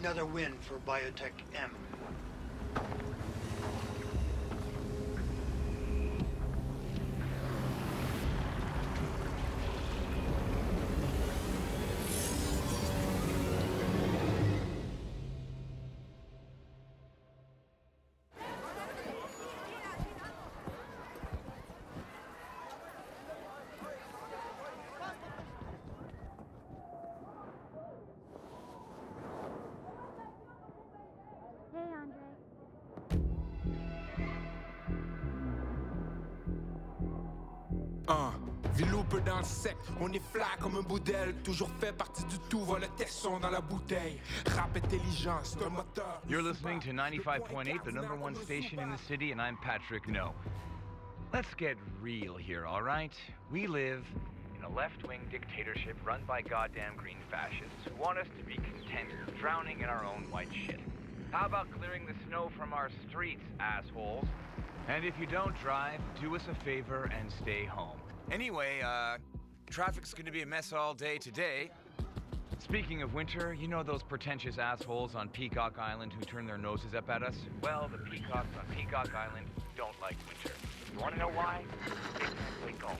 Another win for Biotech M. Hey, Andre. Velours dans le sec, on est flat comme un boudel. Toujours fait partie du tout, voilà Tesson dans la bouteille. Rap intelligence, c'est un moteur. You're listening to 95.8, the number one station in the city, and I'm Patrick No. Let's get real here, all right? We live in a left-wing dictatorship run by goddamn green fascists who want us to be content drowning in our own white shit. How about clearing the snow from our streets, assholes? And if you don't drive, do us a favor and stay home. Anyway, traffic's gonna be a mess all day today. Speaking of winter, you know those pretentious assholes on Peacock Island who turn their noses up at us? Well, the peacocks on Peacock Island don't like winter. You wanna know why? They don't.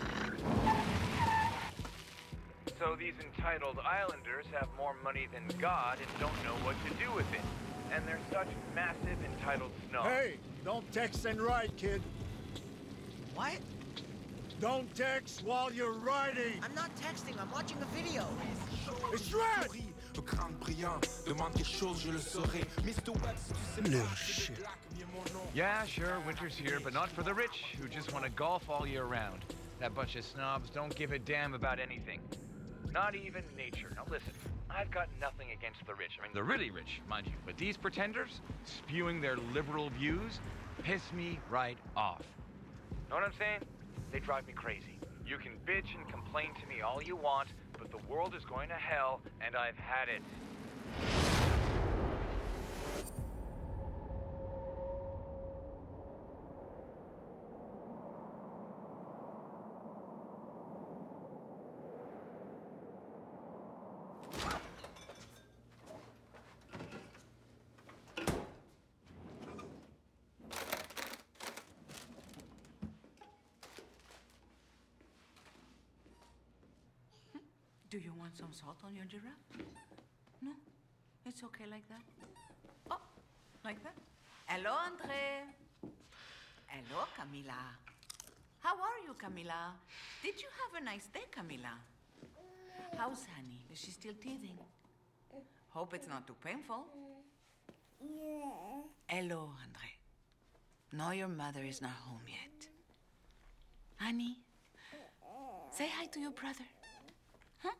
So these entitled islanders have more money than God and don't know what to do with it. And they're such massive entitled snobs. Hey, don't text and ride, kid. What? Don't text while you're riding. I'm not texting, I'm watching a video. It's red! Le crâne brillant, demande quelque chose, je le saurai. Mr. Webb, si tu sais Little pas, shit. c'est black, mais mon nom. Yeah, sure, winter's here, but not for the rich who just want to golf all year round. That bunch of snobs don't give a damn about anything. Not even nature. Now listen, I've got nothing against the rich. I mean, the really rich, mind you. But these pretenders, spewing their liberal views, piss me right off. Know what I'm saying? They drive me crazy. You can bitch and complain to me all you want, but the world is going to hell, and I've had it. Do you want some salt on your giraffe? No? It's okay like that? Oh, like that? Hello, Andre. Hello, Camila. How are you, Camila? Did you have a nice day, Camila? How's Honey? Is she still teething? Hope it's not too painful. Hello, Andre. No, your mother is not home yet. Honey, say hi to your brother. Huh?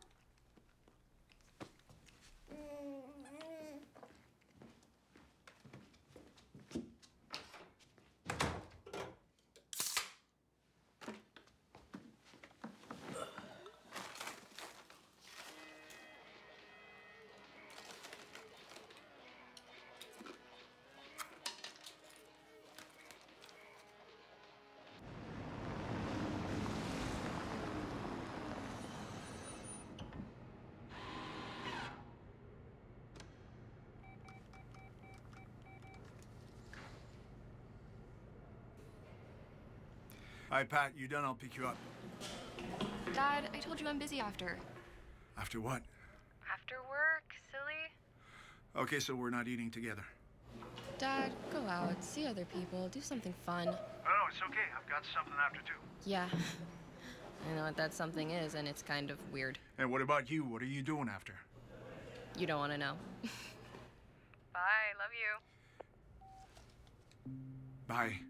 All right, Pat, you done? I'll pick you up. Dad, I told you I'm busy after. After what? After work, silly. Okay, so we're not eating together. Dad, go out, see other people, do something fun. Oh, no, it's okay. I've got something after, too. Yeah. I know what that something is, and it's kind of weird. And what about you? What are you doing after? You don't want to know. Bye, love you. Bye.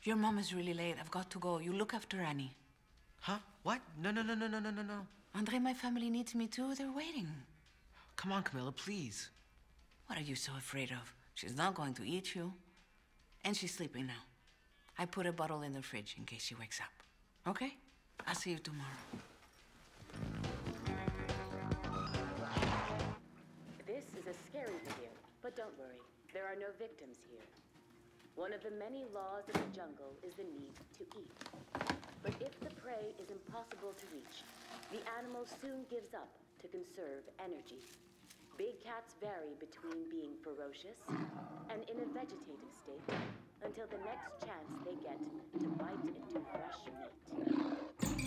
Your mom is really late. I've got to go. You look after Annie. Huh? What? No. Andre, my family needs me too. They're waiting. Come on, Camilla, please. What are you so afraid of? She's not going to eat you. And she's sleeping now. I put a bottle in the fridge in case she wakes up. Okay? I'll see you tomorrow. This is a scary video, but don't worry. There are no victims here. One of the many laws of the jungle is the need to eat. But if the prey is impossible to reach, the animal soon gives up to conserve energy. Big cats vary between being ferocious and in a vegetative state until the next chance they get to bite into fresh meat.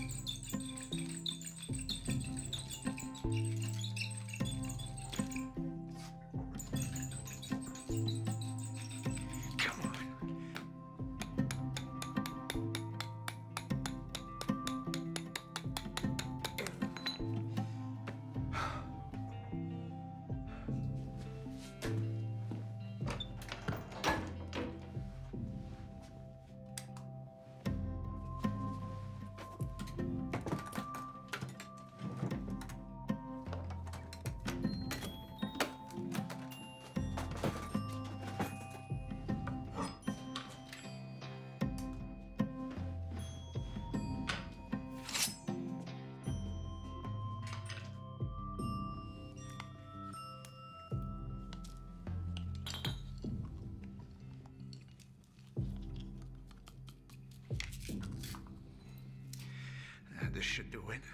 This should do it.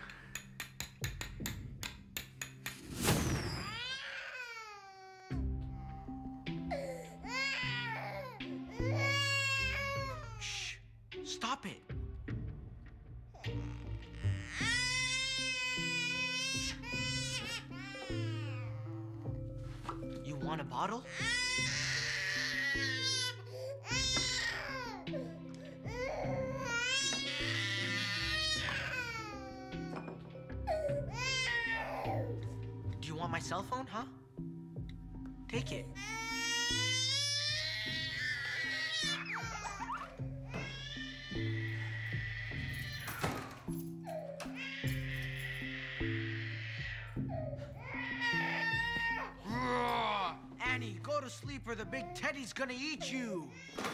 Shh. Stop it. You want a bottle? Do you want my cell phone, huh? Take it. Annie, go to sleep or the big Teddy's gonna eat you.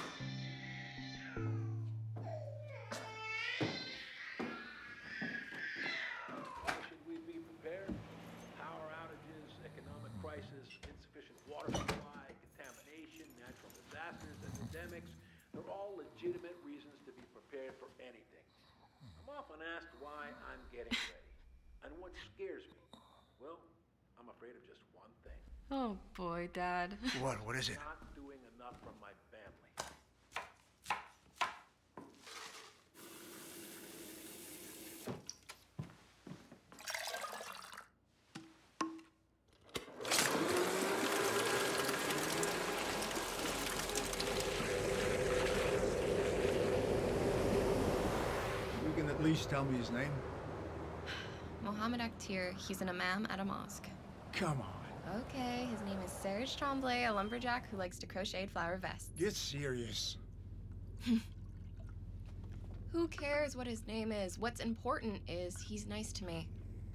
Should we be prepared? Power outages, economic crisis, insufficient water supply, contamination, natural disasters, epidemics. They're all legitimate reasons to be prepared for anything. I'm often asked why I'm getting ready. And what scares me? Well, I'm afraid of just one thing. Oh boy, Dad. What? What is it? Not doing enough for my family. You can at least tell me his name? Mohammed Akhtir, he's an imam at a mosque. Come on. Okay, his name is Serge Tremblay, a lumberjack who likes to crochet flower vests. Get serious. Who cares what his name is? What's important is he's nice to me.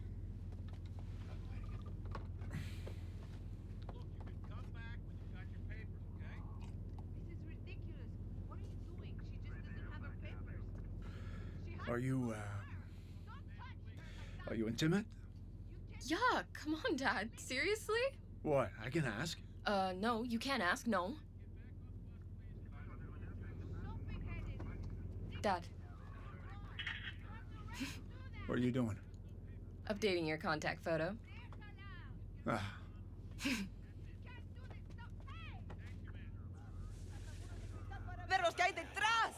Are you intimate? Yeah, come on, Dad. Seriously? What? I can ask. No, you can't ask, no. Dad, What are you doing? updating your contact photo. Ah, Perros que hay detrás!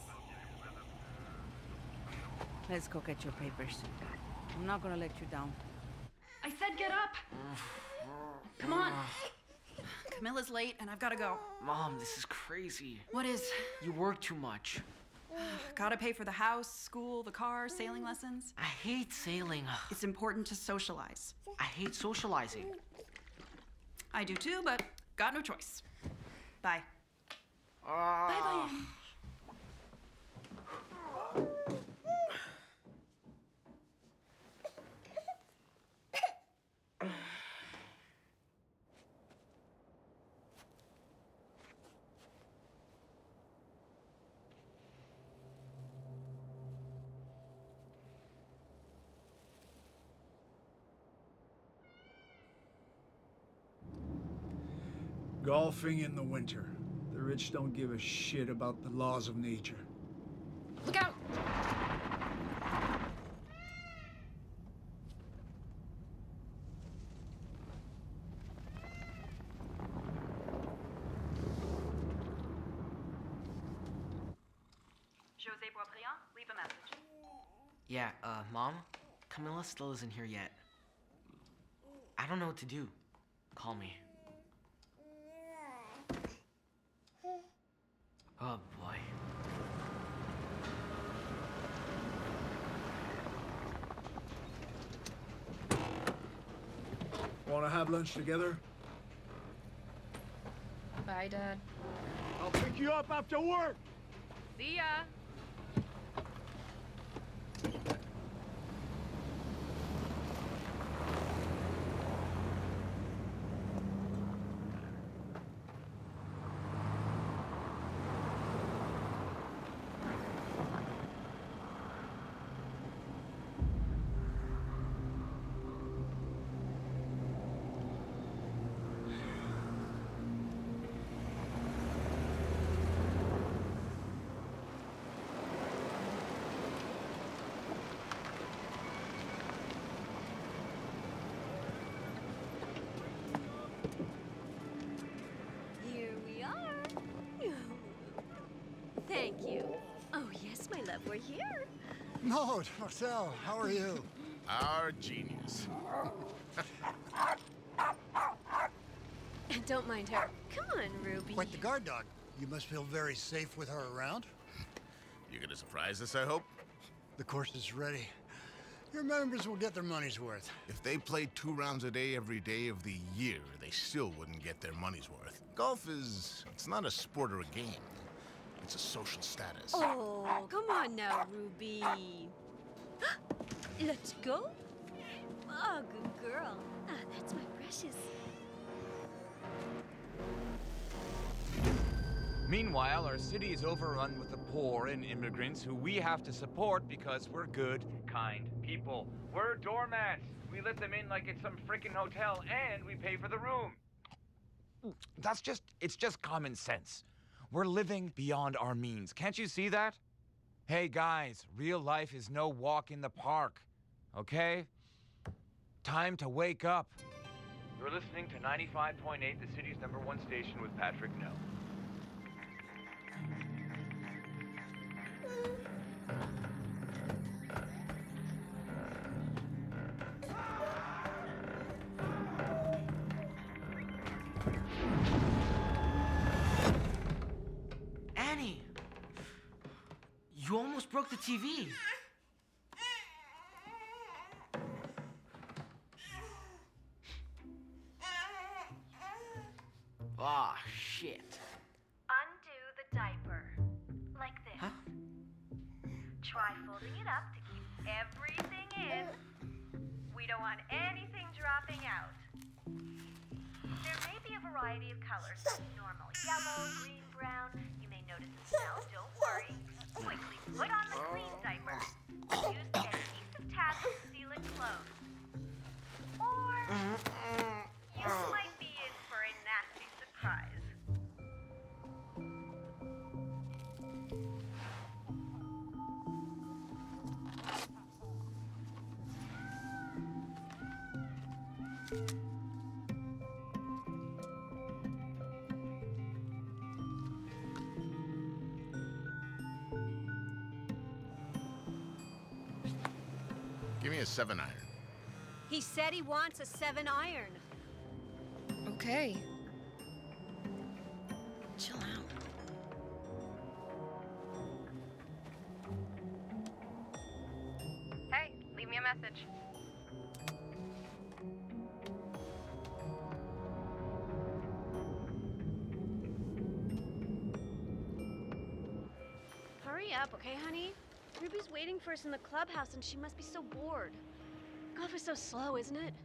Let's go get your papers. I'm not gonna let you down. I said get up! Come on! Camilla's late and I've gotta go. Mom, this is crazy. What is? You work too much. Gotta pay for the house, school, the car, sailing lessons. I hate sailing. It's important to socialize. I hate socializing. I do too, but got no choice. Bye. Ah. Bye-bye. Golfing in the winter. The rich don't give a shit about the laws of nature. Look out! Jose Boisbriand, leave a message. Yeah, Mom? Camilla still isn't here yet. I don't know what to do. Call me. Oh, boy. Want to have lunch together? Bye, Dad. I'll pick you up after work! See ya! Here we are. Thank you. Oh, yes, my love, we're here. Maud, Marcel, how are you? Our genius. Don't mind her. Come on, Ruby. Quite the guard dog. You must feel very safe with her around. You're gonna surprise us, I hope? The course is ready. Your members will get their money's worth. If they played 2 rounds a day every day of the year, they still wouldn't get their money's worth. Golf it's not a sport or a game. It's a social status. Oh, come on now, Ruby. Let's go. Oh, good girl. Ah, that's my precious. Meanwhile, our city is overrun with the poor and immigrants who we have to support because we're good, kind people. We're doormats. We let them in like it's some frickin' hotel, and we pay for the room. It's just common sense. We're living beyond our means. Can't you see that? Hey guys, real life is no walk in the park, okay? Time to wake up. You're listening to 95.8, the city's #1 station with Patrick No. Annie! You almost broke the TV. Ah, shit. Undo the diaper. Like this. Huh? Try folding it up to keep everything in. We don't want anything dropping out. There may be a variety of colors. That's normal. Yellow, green, brown. You may notice a smell. Don't worry. Quickly put on the clean diaper. Use the adhesive tab to seal it closed. Or you might be in for a nasty surprise. Give me a 7-iron. He said he wants a 7-iron. Okay. Chill out. Hey, leave me a message. Hurry up, okay, honey? Ruby's waiting for us in the clubhouse and she must be so bored. Golf is so slow, isn't it?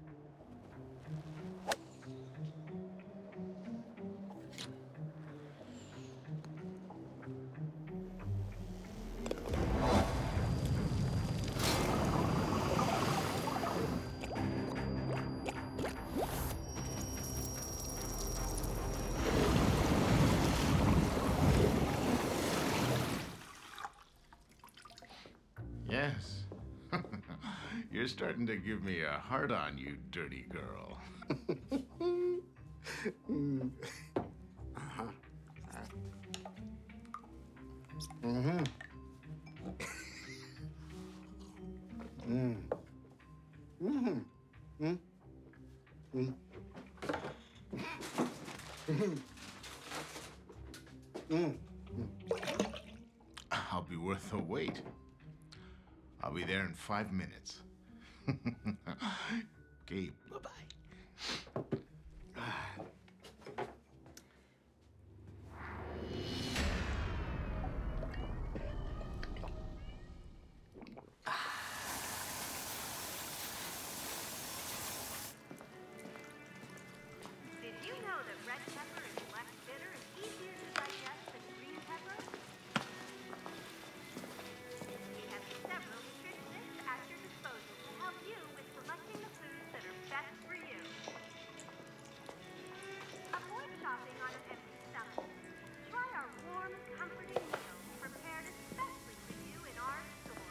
Yes. You're starting to give me a hard on, you dirty girl. Mm-hmm. Mm-hmm. Mm-hmm. I'll be worth the wait. I'll be there in 5 minutes. Okay, bye-bye. Did you know that red pepper is less bitter and easier to digest than green pepper? We have several nutritionists at your disposal to help you with selecting the foods that are best for you. Avoid shopping on an empty stomach. Try our warm, comforting meals prepared especially for you in our store.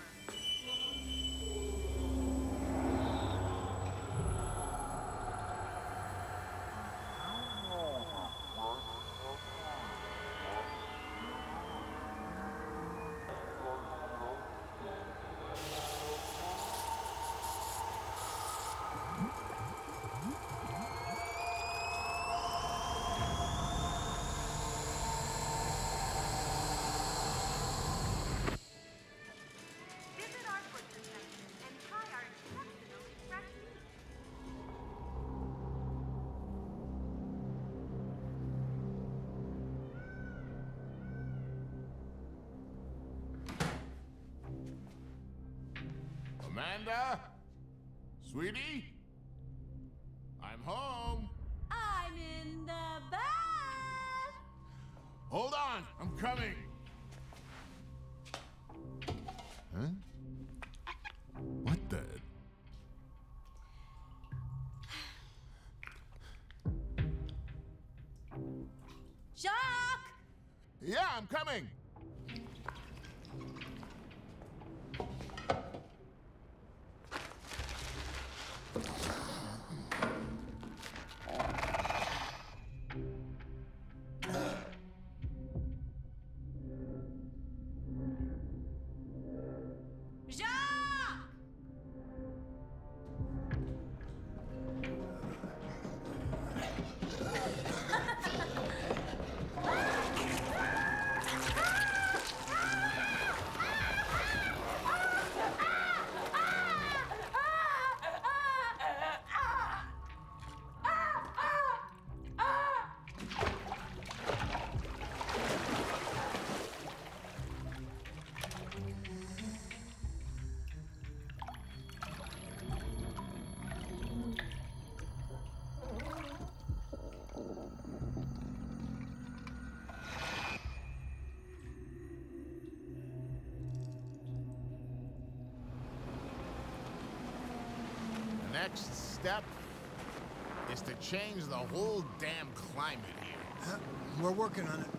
Visit our butcher section and try our exceptionally fresh meat. Amanda? Sweetie? I'm home. I'm in the bath. Hold on, I'm coming. Huh? What the? Jacques! Yeah, I'm coming. Jacques! The next step is to change the whole damn climate here. We're working on it.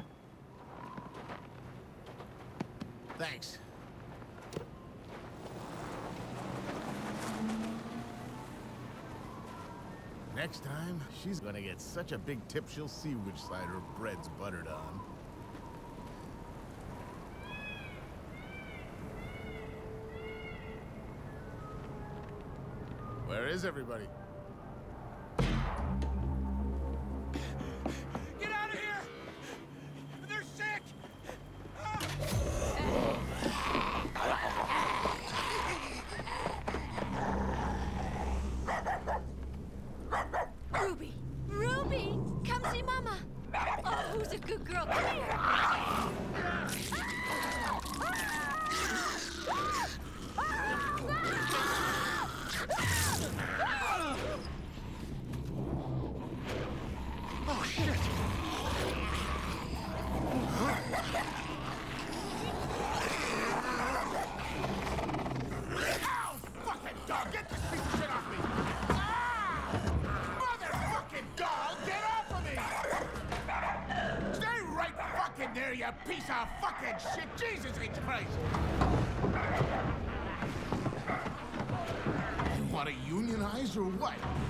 Thanks. Next time, she's gonna get such a big tip she'll see which side her bread's buttered on. Where is everybody? Get out of here! They're sick! Ruby! Ruby! Come see Mama! Oh, who's a good girl? Come here! dog! Get this piece of shit off me! Ah! Motherfucking dog! Get off of me! Stay right fucking there, you piece of fucking shit! Jesus H. Christ! You want to unionize or what?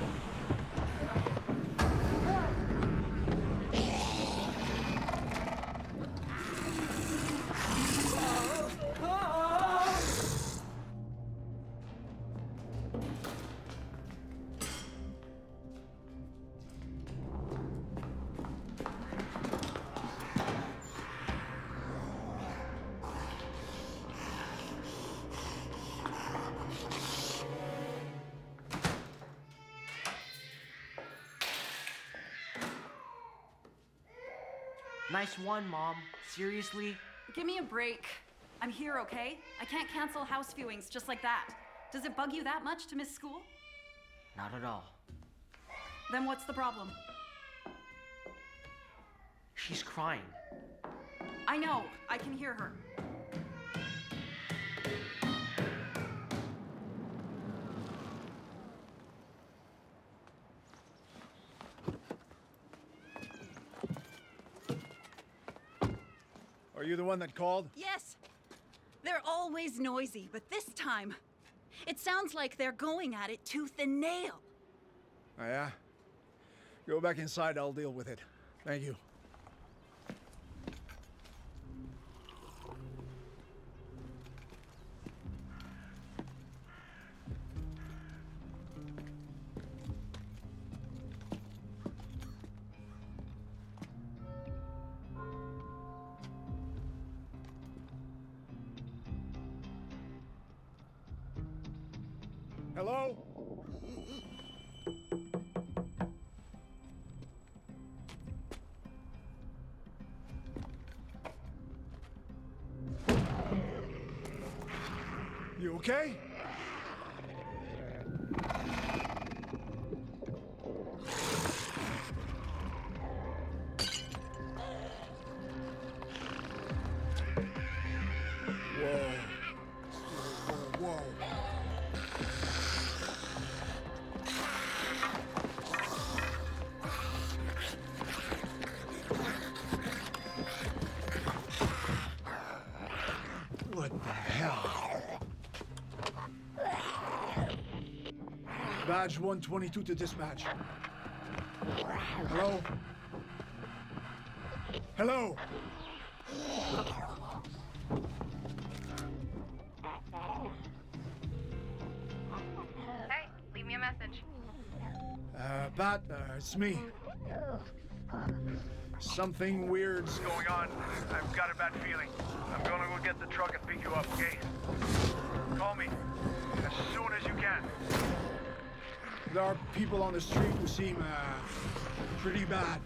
Nice one, Mom. Seriously? Give me a break. I'm here, okay? I can't cancel house viewings just like that. Does it bug you that much to miss school? Not at all. Then what's the problem? She's crying. I know. I can hear her. Are you the one that called? Yes. They're always noisy, but this time, it sounds like they're going at it tooth and nail. Oh, yeah? Go back inside, I'll deal with it. Thank you. Hello? You okay? Whoa. What the hell? Badge 122 to dispatch. Hello? Hello? Hey, leave me a message. Pat, it's me. Something weird's What's going on? I've got a bad feeling. I'm gonna go get the truck and pick you up, okay? Call me as soon as you can. There are people on the street who seem, pretty bad.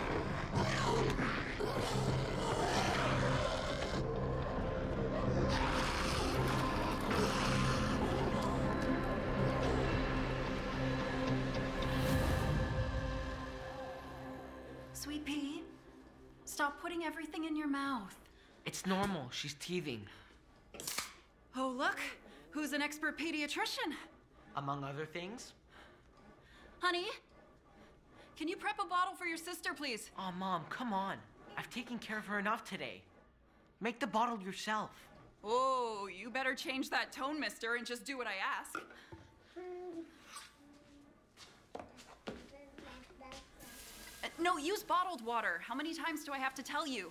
Sweet pea, stop putting everything in your mouth. It's normal. She's teething. Oh, look, who's an expert pediatrician? Among other things. Honey, can you prep a bottle for your sister, please? Oh, Mom, come on. I've taken care of her enough today. Make the bottle yourself. Oh, you better change that tone, mister, and just do what I ask. No, use bottled water. How many times do I have to tell you?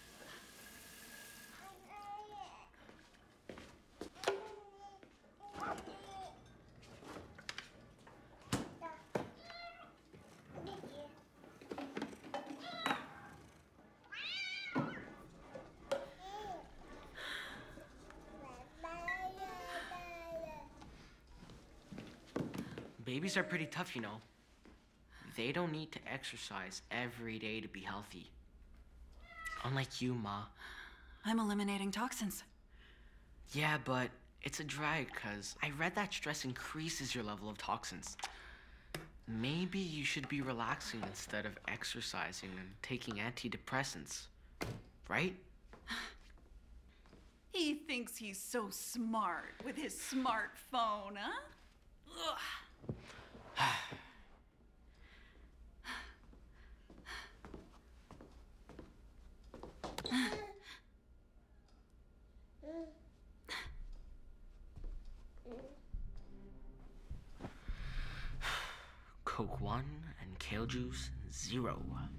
Babies are pretty tough, you know. They don't need to exercise every day to be healthy. Unlike you, Ma. I'm eliminating toxins. Yeah, but it's a drag, cause I read that stress increases your level of toxins. Maybe you should be relaxing instead of exercising and taking antidepressants. Right? He thinks he's so smart with his smartphone, huh? Coke 1 and kale juice 0.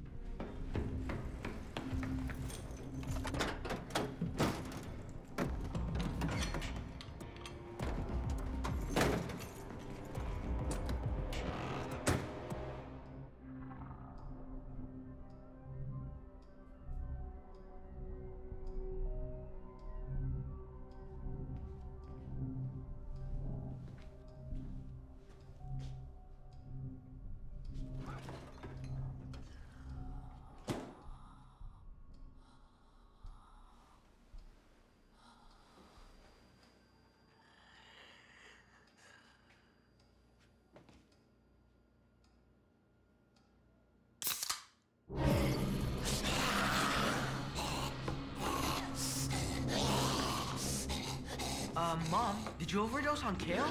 Mom, did you overdose on kale?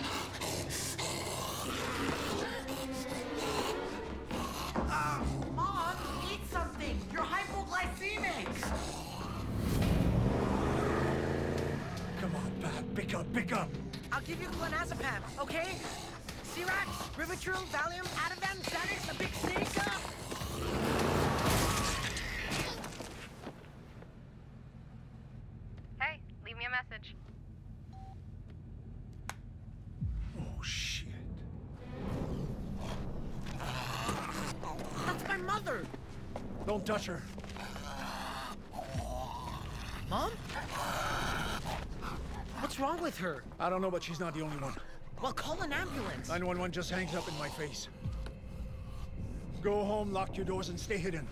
Mom, eat something! You're hypoglycemic! Come on, Pat, pick up! I'll give you clonazepam, okay? Cerax, Rivotril, Valium, Ativan, Xanax, a big sneak up! Hey, leave me a message. Oh, shit. That's my mother! Don't touch her. Mom? What's wrong with her? I don't know, but she's not the only one. Well, call an ambulance. 911 just hangs up in my face. Go home, lock your doors, and stay hidden.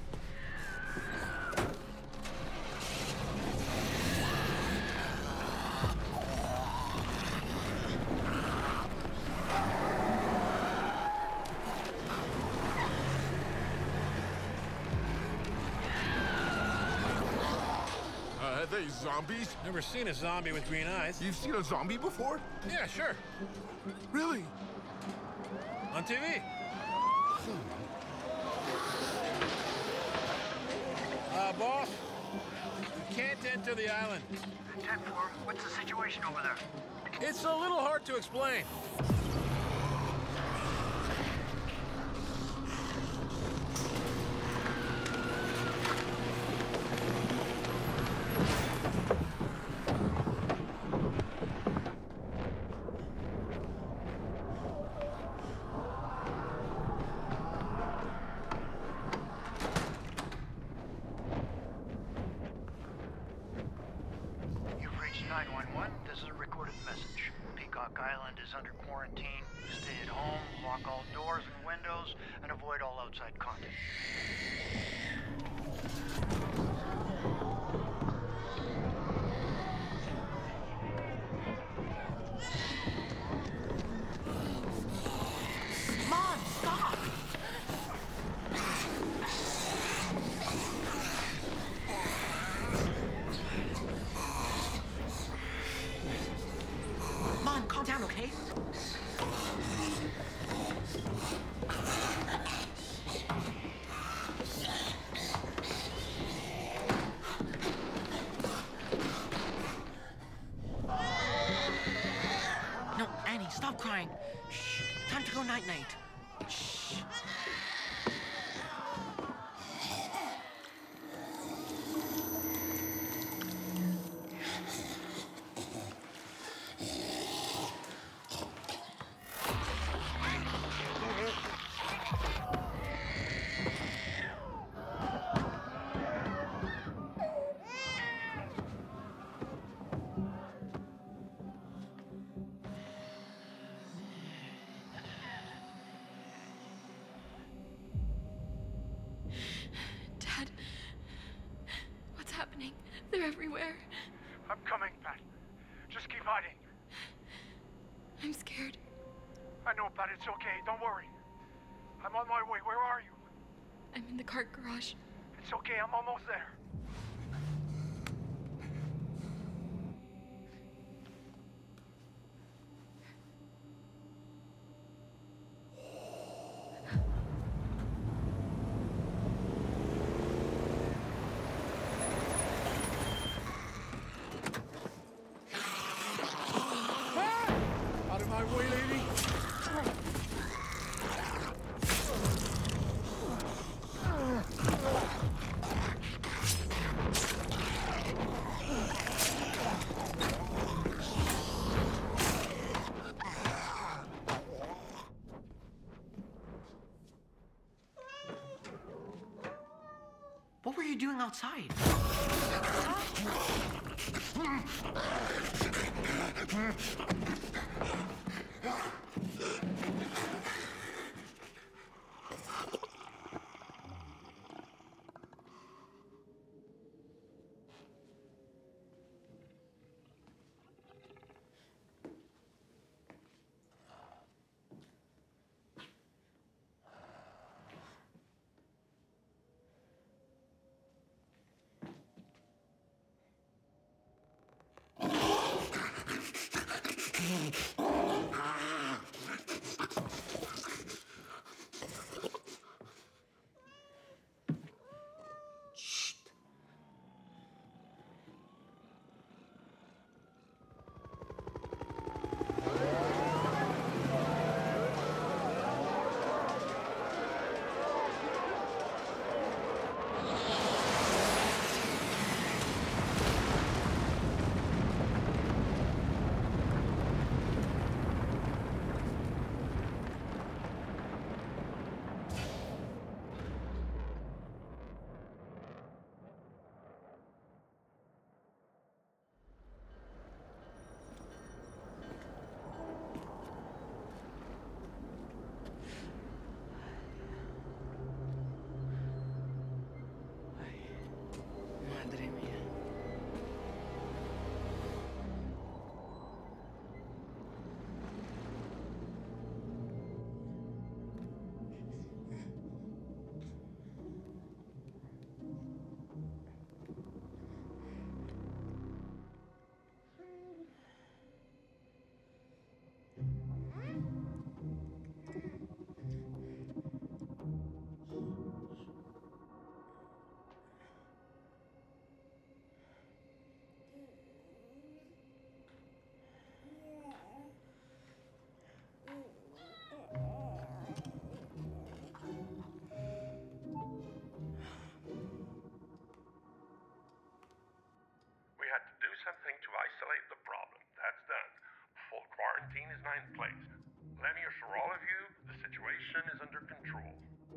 Are they zombies? Never seen a zombie with green eyes. You've seen a zombie before? Yeah, sure. Really? On TV. Boss, you can't enter the island. 10-4, what's the situation over there? It's a little hard to explain. You've reached 911. This is a recorded message. Peacock Island is under quarantine. Stay at home, lock all doors and windows, and avoid all outside contact. Mom, stop! Mom, calm down, okay? No, Annie, stop crying. Shh. Time to go night-night. Shh. Dad, what's happening? They're everywhere. I'm coming, Pat. Just keep hiding. I'm scared. I know, Pat. It's okay. Don't worry. I'm on my way. Where are you? I'm in the cart garage. It's okay. I'm almost there. you doing outside? Madre mía. We had to do something to isolate the problem. That's done. Full quarantine is now in place. Let me assure all of you, the situation is under control.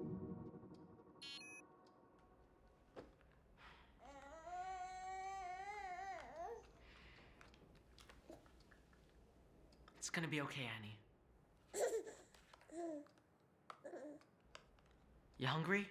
It's gonna be okay, Annie. You hungry?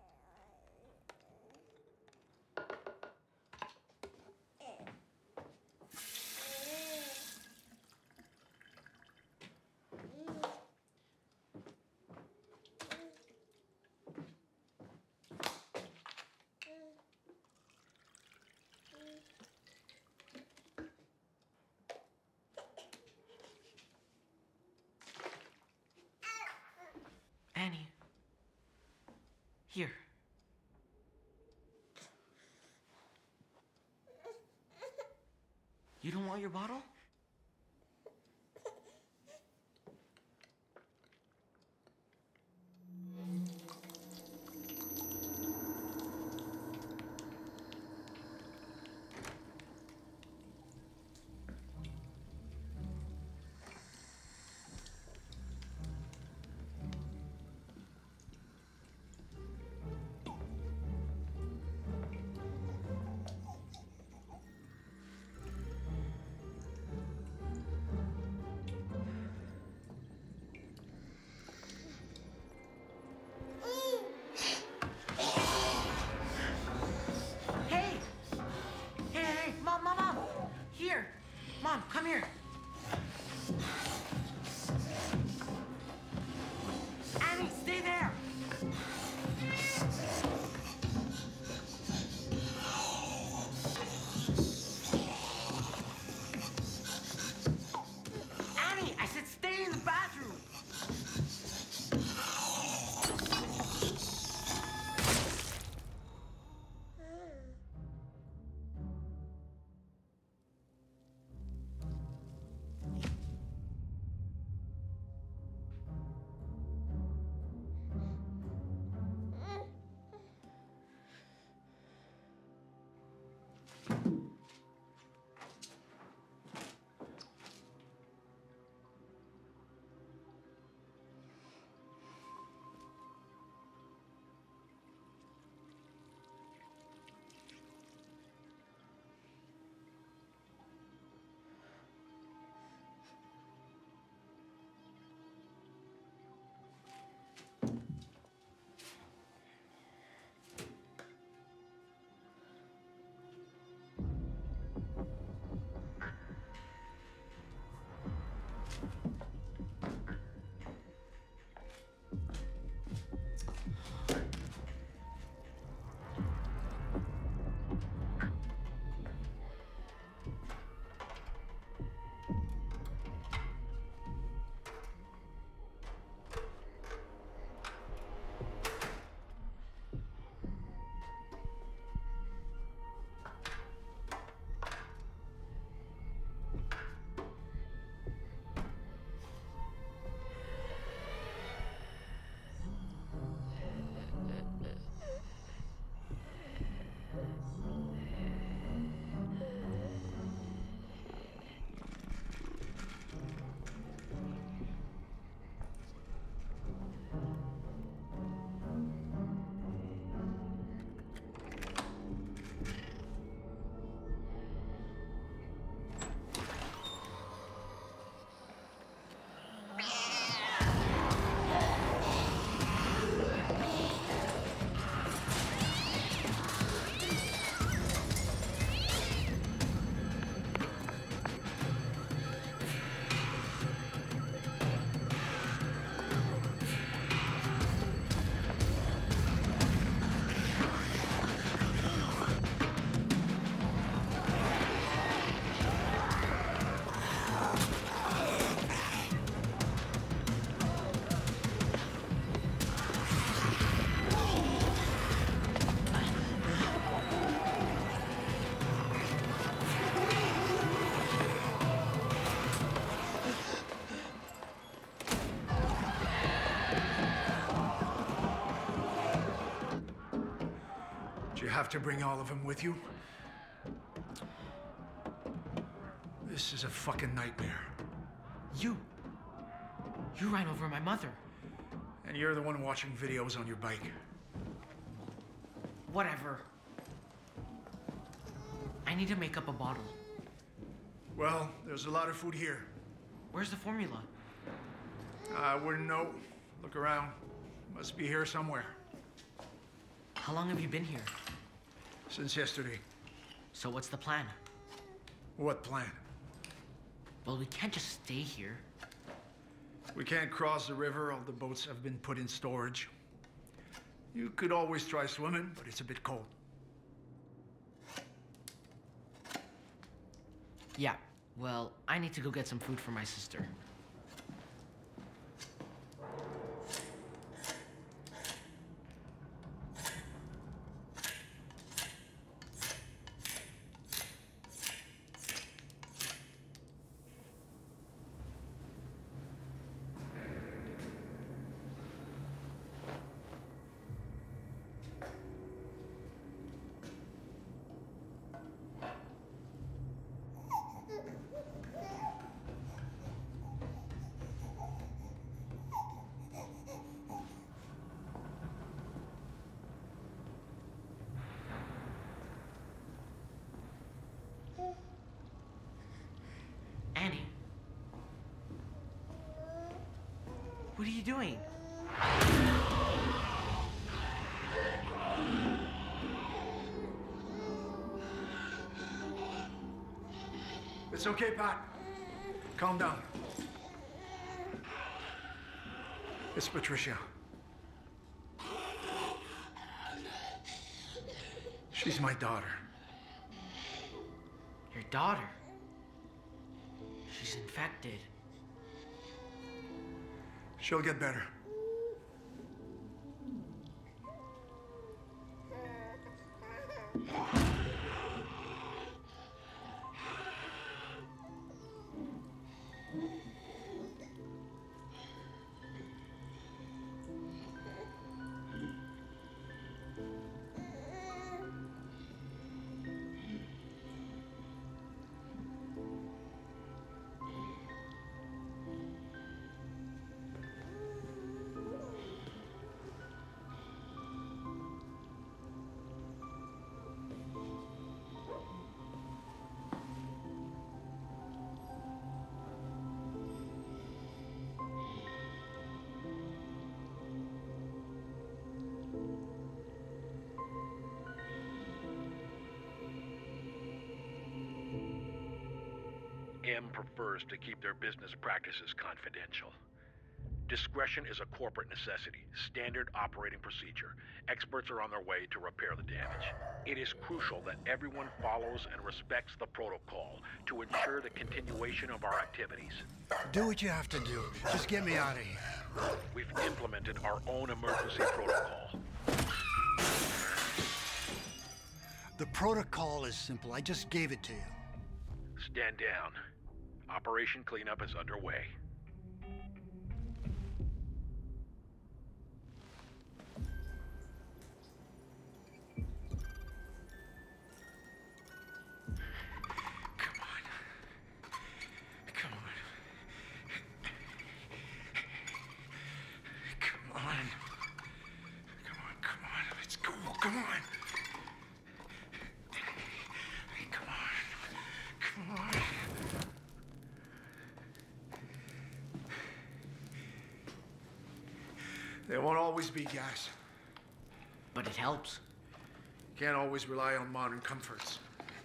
Annie. Here. You don't want your bottle? have to bring all of them with you? This is a fucking nightmare. You ran over my mother. And you're the one watching videos on your bike. Whatever. I need to make up a bottle. Well, there's a lot of food here. Where's the formula? I wouldn't know. Look around. Must be here somewhere. How long have you been here? Since yesterday. So what's the plan? What plan? Well, we can't just stay here. We can't cross the river. All the boats have been put in storage. You could always try swimming, but it's a bit cold. Yeah, well, I need to go get some food for my sister. Annie? What are you doing? It's okay, Pat. Calm down. It's Patricia. She's my daughter. Your daughter? She's infected. She'll get better. M prefers to keep their business practices confidential. Discretion is a corporate necessity, standard operating procedure. Experts are on their way to repair the damage. It is crucial that everyone follows and respects the protocol to ensure the continuation of our activities. Do what you have to do. Just get me out of here. We've implemented our own emergency protocol. The protocol is simple. I just gave it to you. Stand down. Operation Cleanup is underway. Come on. Come on. There won't always be gas. But it helps. Can't always rely on modern comforts.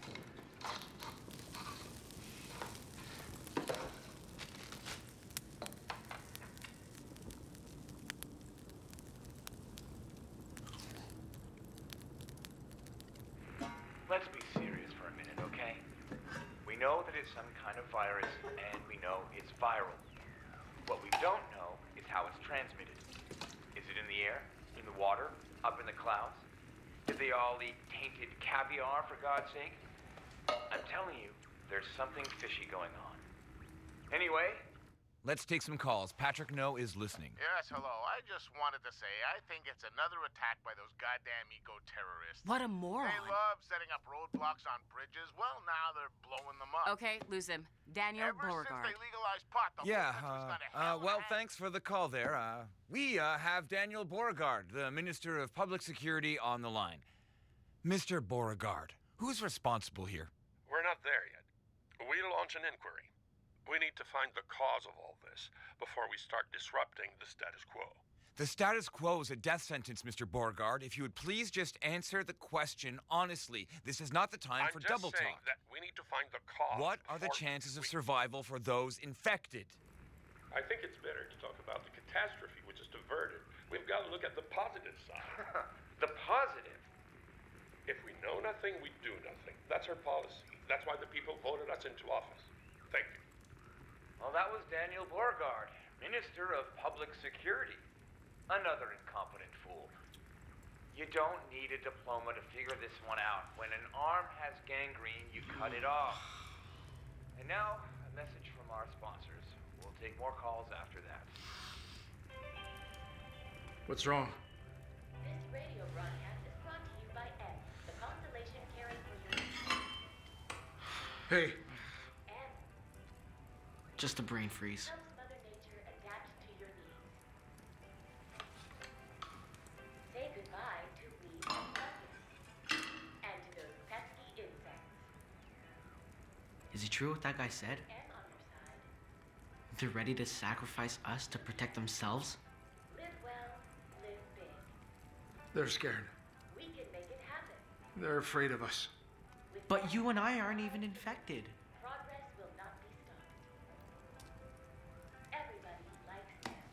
Let's be serious for a minute, okay? We know that it's some kind of virus, and we know it's viral. What we don't know is how it's transmitted. Is it in the air? In the water? Up in the clouds? Did they all eat tainted caviar, for God's sake? I'm telling you, there's something fishy going on. Anyway, let's take some calls. Patrick No is listening. Yes, hello. I just wanted to say I think it's another attack by those goddamn eco-terrorists. What a moron. They love setting up roadblocks on bridges. Well, now they're blowing them up. Okay, lose him. Daniel Ever since Beauregard. they legalized pot, the Yeah, whole country's gone to hell in a well, thanks for the call there. We have Daniel Beauregard, the Minister of Public Security, on the line. Mr. Beauregard, who's responsible here? We're not there yet. We launch an inquiry. We need to find the cause of all this before we start disrupting the status quo. The status quo is a death sentence, Mr. Beauregard. If you would please just answer the question honestly. This is not the time for double I'm just saying talk. that we need to find the cause. What are the chances of survival for those infected? I think it's better to talk about the catastrophe which is diverted. We've got to look at the positive side. The positive? If we know nothing, we do nothing. That's our policy. That's why the people voted us into office. Thank you. Well, that was Daniel Beauregard, Minister of Public Security. Another incompetent fool. You don't need a diploma to figure this one out. When an arm has gangrene, you cut it off. And now, a message from our sponsors. We'll take more calls after that. What's wrong? This radio broadcast is brought to you by M, the constellation caring for your Hey. Just a brain freeze. helps Mother Nature adapt to your needs. Say goodbye to weeds and fungus, and to those pesky insects. Is it true what that guy said? M on your side. They're ready to sacrifice us to protect themselves? Live well, live big. They're scared. We can make it happen. They're afraid of us. But you and I aren't even infected. Progress will not be stopped. Everybody likes them.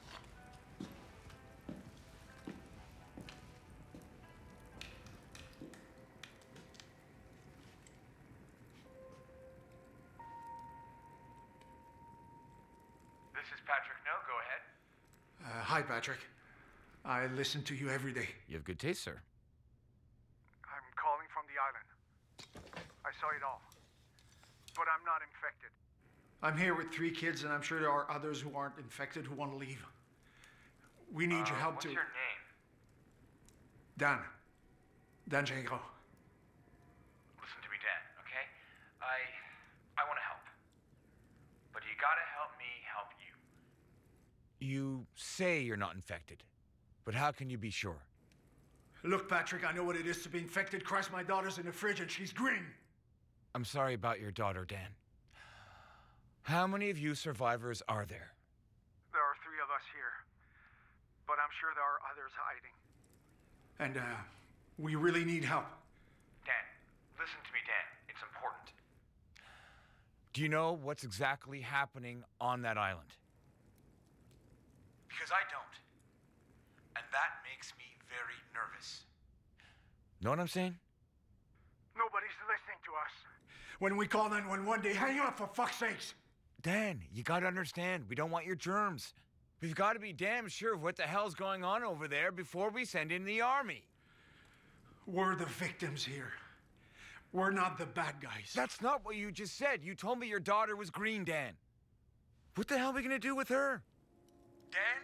This is Patrick No. Go ahead. Hi, Patrick. I listen to you every day. You have good taste, sir. I'm calling from the island. I saw it all. But I'm not infected. I'm here with 3 kids, and I'm sure there are others who aren't infected who want to leave. We need your help What's to... your name? Dan. Dan Gingras. Listen to me, Dan, okay? I want to help. But you gotta help me help you. You say you're not infected, but how can you be sure? Look, Patrick, I know what it is to be infected. Christ, my daughter's in the fridge, and she's green. I'm sorry about your daughter, Dan. How many of you survivors are there? There are 3 of us here. But I'm sure there are others hiding. And, we really need help. Dan, listen to me, Dan. It's important. Do you know what's exactly happening on that island? Because I don't. And that makes me very nervous. Know what I'm saying? Nobody's listening to us. When we call 911, they hang up, for fuck's sakes. Dan, you gotta understand, we don't want your germs. We've got to be damn sure of what the hell's going on over there before we send in the army. We're the victims here. We're not the bad guys. That's not what you just said. You told me your daughter was green, Dan. What the hell are we gonna do with her? Dan?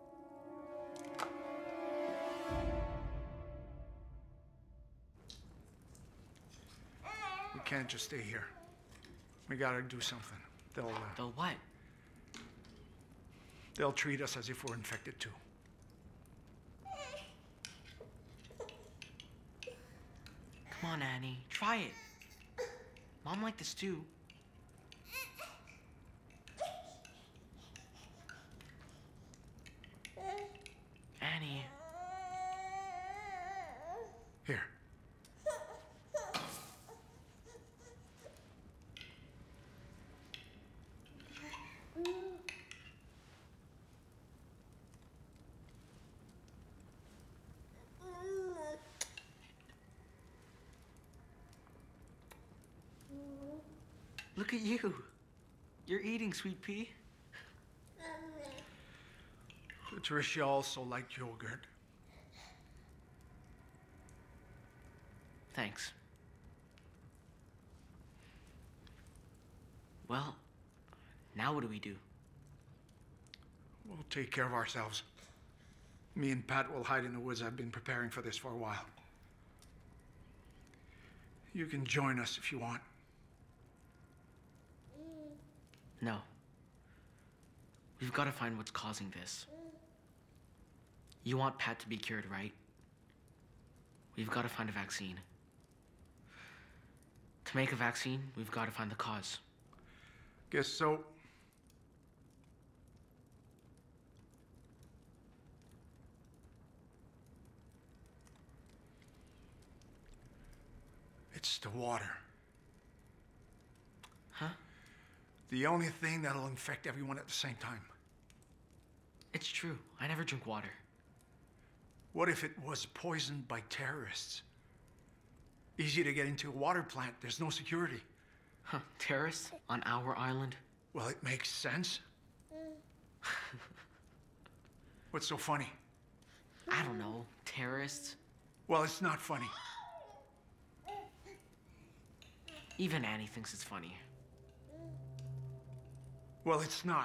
We can't just stay here. We gotta do something. They'll what? They'll treat us as if we're infected too. Come on, Annie. Try it. Mom liked this too. Annie. Here. Look at you. You're eating, sweet pea. Patricia also liked yogurt. Thanks. Well, now what do we do? We'll take care of ourselves. Me and Pat will hide in the woods. I've been preparing for this for a while. You can join us if you want. No. We've got to find what's causing this. You want Pat to be cured, right? We've got to find a vaccine. To make a vaccine, we've got to find the cause. Guess so. It's the water. Huh? The only thing that'll infect everyone at the same time. It's true. I never drink water. What if it was poisoned by terrorists? Easy to get into a water plant. There's no security. Huh, terrorists on our island? Well, it makes sense. What's so funny? I don't know. Terrorists? Well, it's not funny. Even Annie thinks it's funny. Well, it's not.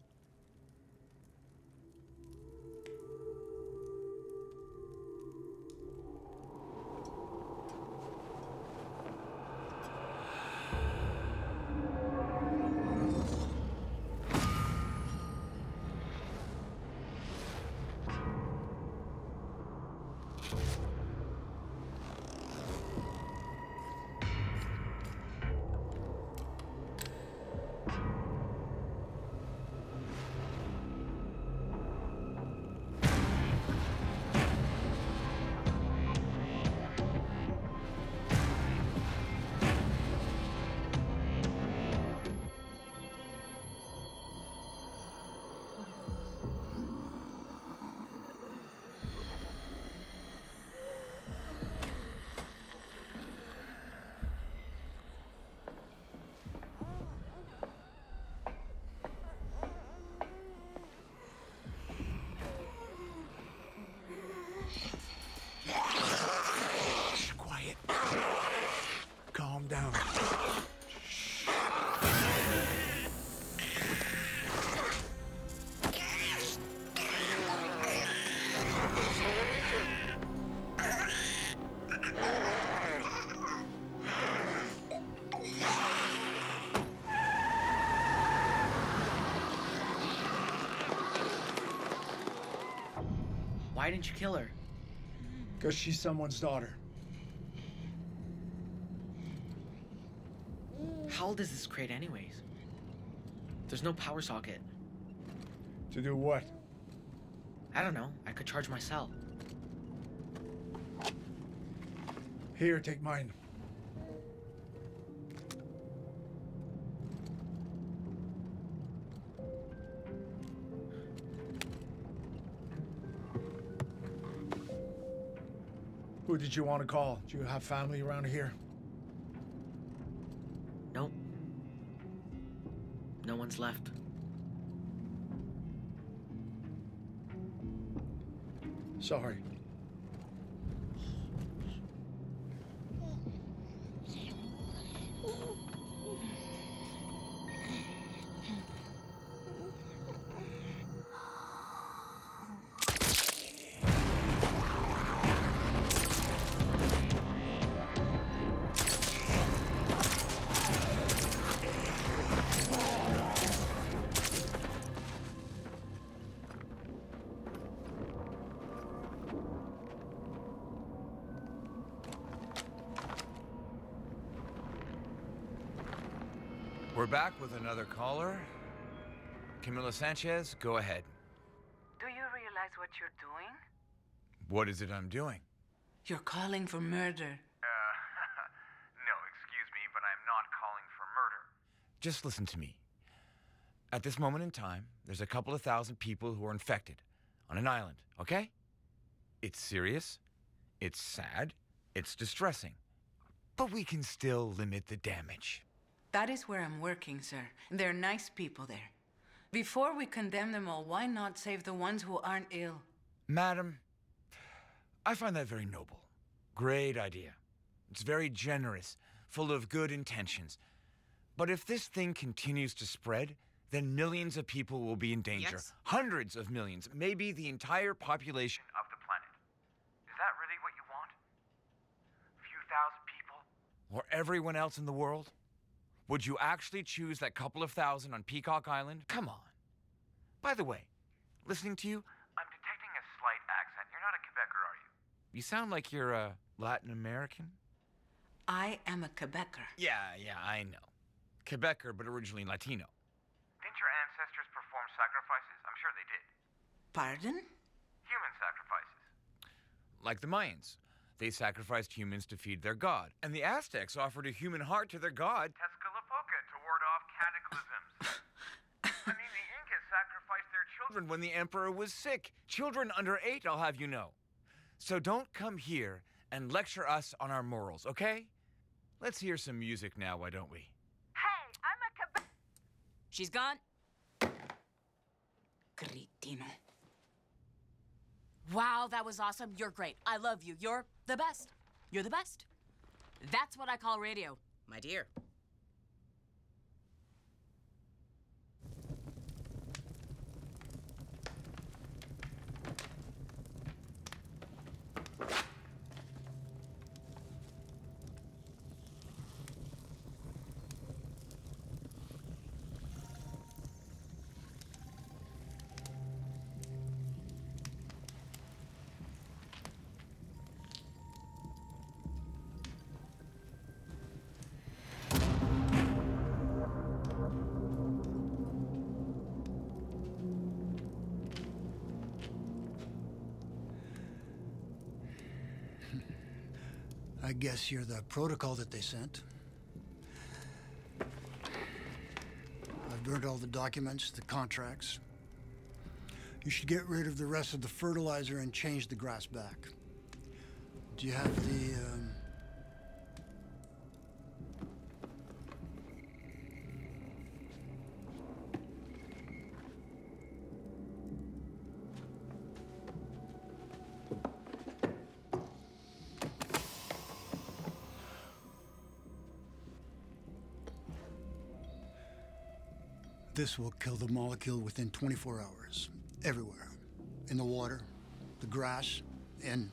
Quiet. Calm down. Why didn't you kill her? Because she's someone's daughter. How old is this crate anyways? There's no power socket. To do what? I don't know. I could charge my cell. Here, take mine. Who did you want to call? Do you have family around here? Nope. No one's left. Sorry. We're back with another caller. Camila Sanchez, go ahead. Do you realize what you're doing? What is it I'm doing? You're calling for murder. No, excuse me, but I'm not calling for murder. Just listen to me. At this moment in time, there's a couple of thousand people who are infected on an island, okay? It's serious, it's sad, it's distressing, but we can still limit the damage. That is where I'm working, sir. There are nice people there. Before we condemn them all, why not save the ones who aren't ill? Madam, I find that very noble. Great idea. It's very generous, full of good intentions. But if this thing continues to spread, then millions of people will be in danger. Yes. Hundreds of millions, maybe the entire population of the planet. Is that really what you want? A few thousand people? Or everyone else in the world? Would you actually choose that couple of thousand on Peacock Island? Come on. By the way, listening to you, I'm detecting a slight accent. You're not a Quebecer, are you? you sound like you're Latin American. I am a Quebecer. Yeah, I know. Quebecer, but originally Latino. Didn't your ancestors perform sacrifices? I'm sure they did. Pardon? Human sacrifices. Like the Mayans. They sacrificed humans to feed their god. And the Aztecs offered a human heart to their god. Tezcatlipoca to ward off cataclysms. I mean, the Incas sacrificed their children. When the emperor was sick. Children under 8, I'll have you know. So don't come here and lecture us on our morals, okay? Let's hear some music now, why don't we? Hey, I'm a Quebec. She's gone. Cretino. Wow, that was awesome. You're great. I love you. You're the best. You're the best. That's what I call radio. My dear. I guess you're the protocol that they sent. I've burned all the documents, the contracts. You should get rid of the rest of the fertilizer and change the grass back. Do you have the, This will kill the molecule within 24 hours. Everywhere. In the water, the grass, and...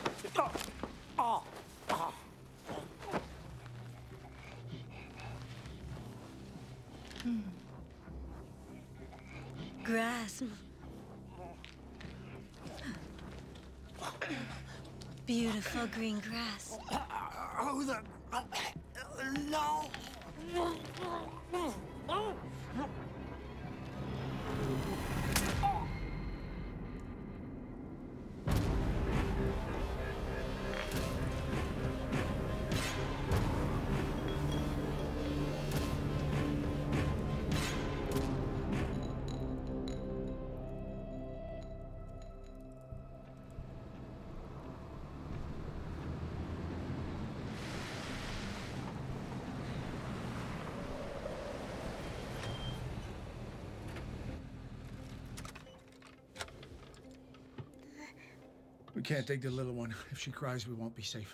Grass. Beautiful green grass. Oh, the... No! We can't take the little one. If she cries, we won't be safe.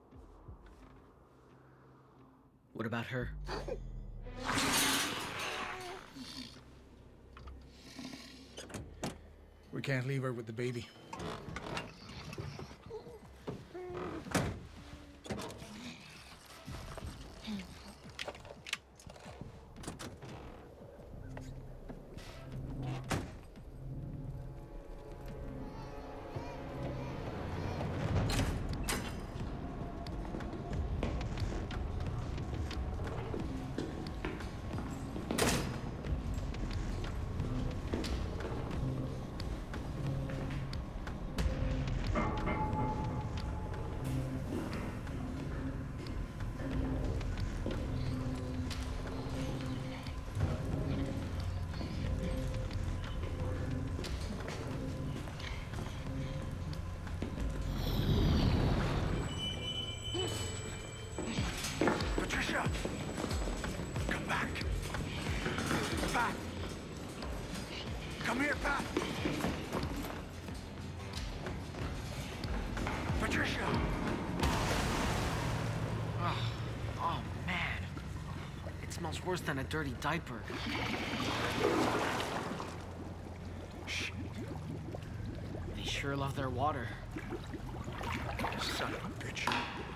What about her? We can't leave her with the baby. smells worse than a dirty diaper. Shit. They sure love their water. Son of a bitch.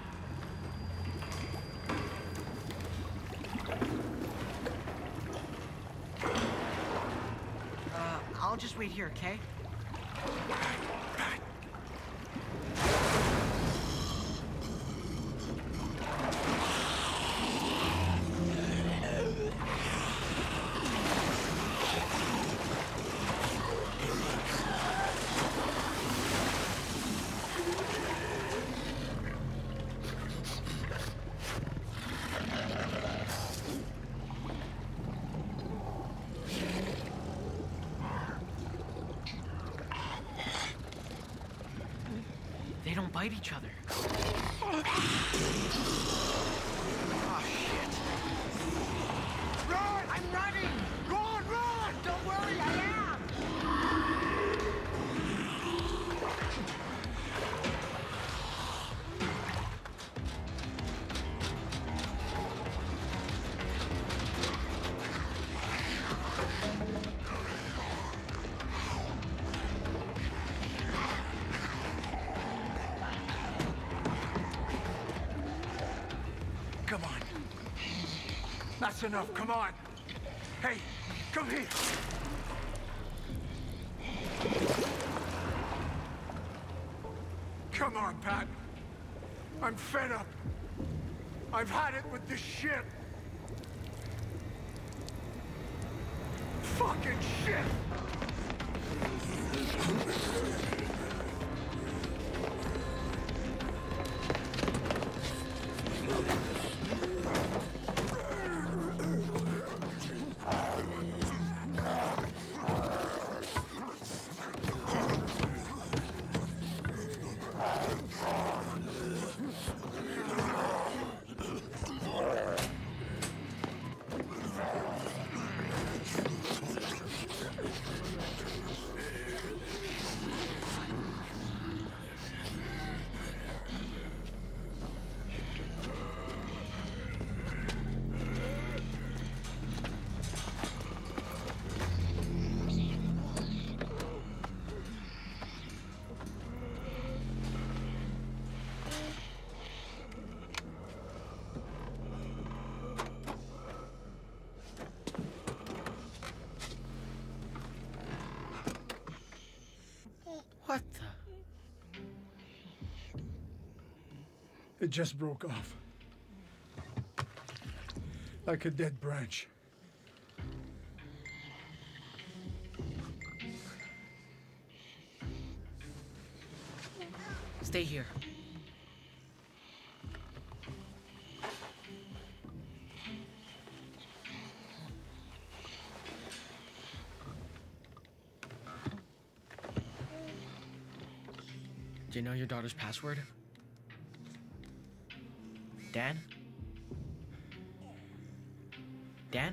I'll just wait here, okay? They don't bite each other. Oh, shit. Run! I'm running! Run! Don't worry, I am! Come on. That's enough, come on. Hey, come here. Come on, Pat. I'm fed up. I've had it with this shit. Fucking shit! What the? It just broke off. Like a dead branch. Stay here. Do you know your daughter's password? Dan? Dan?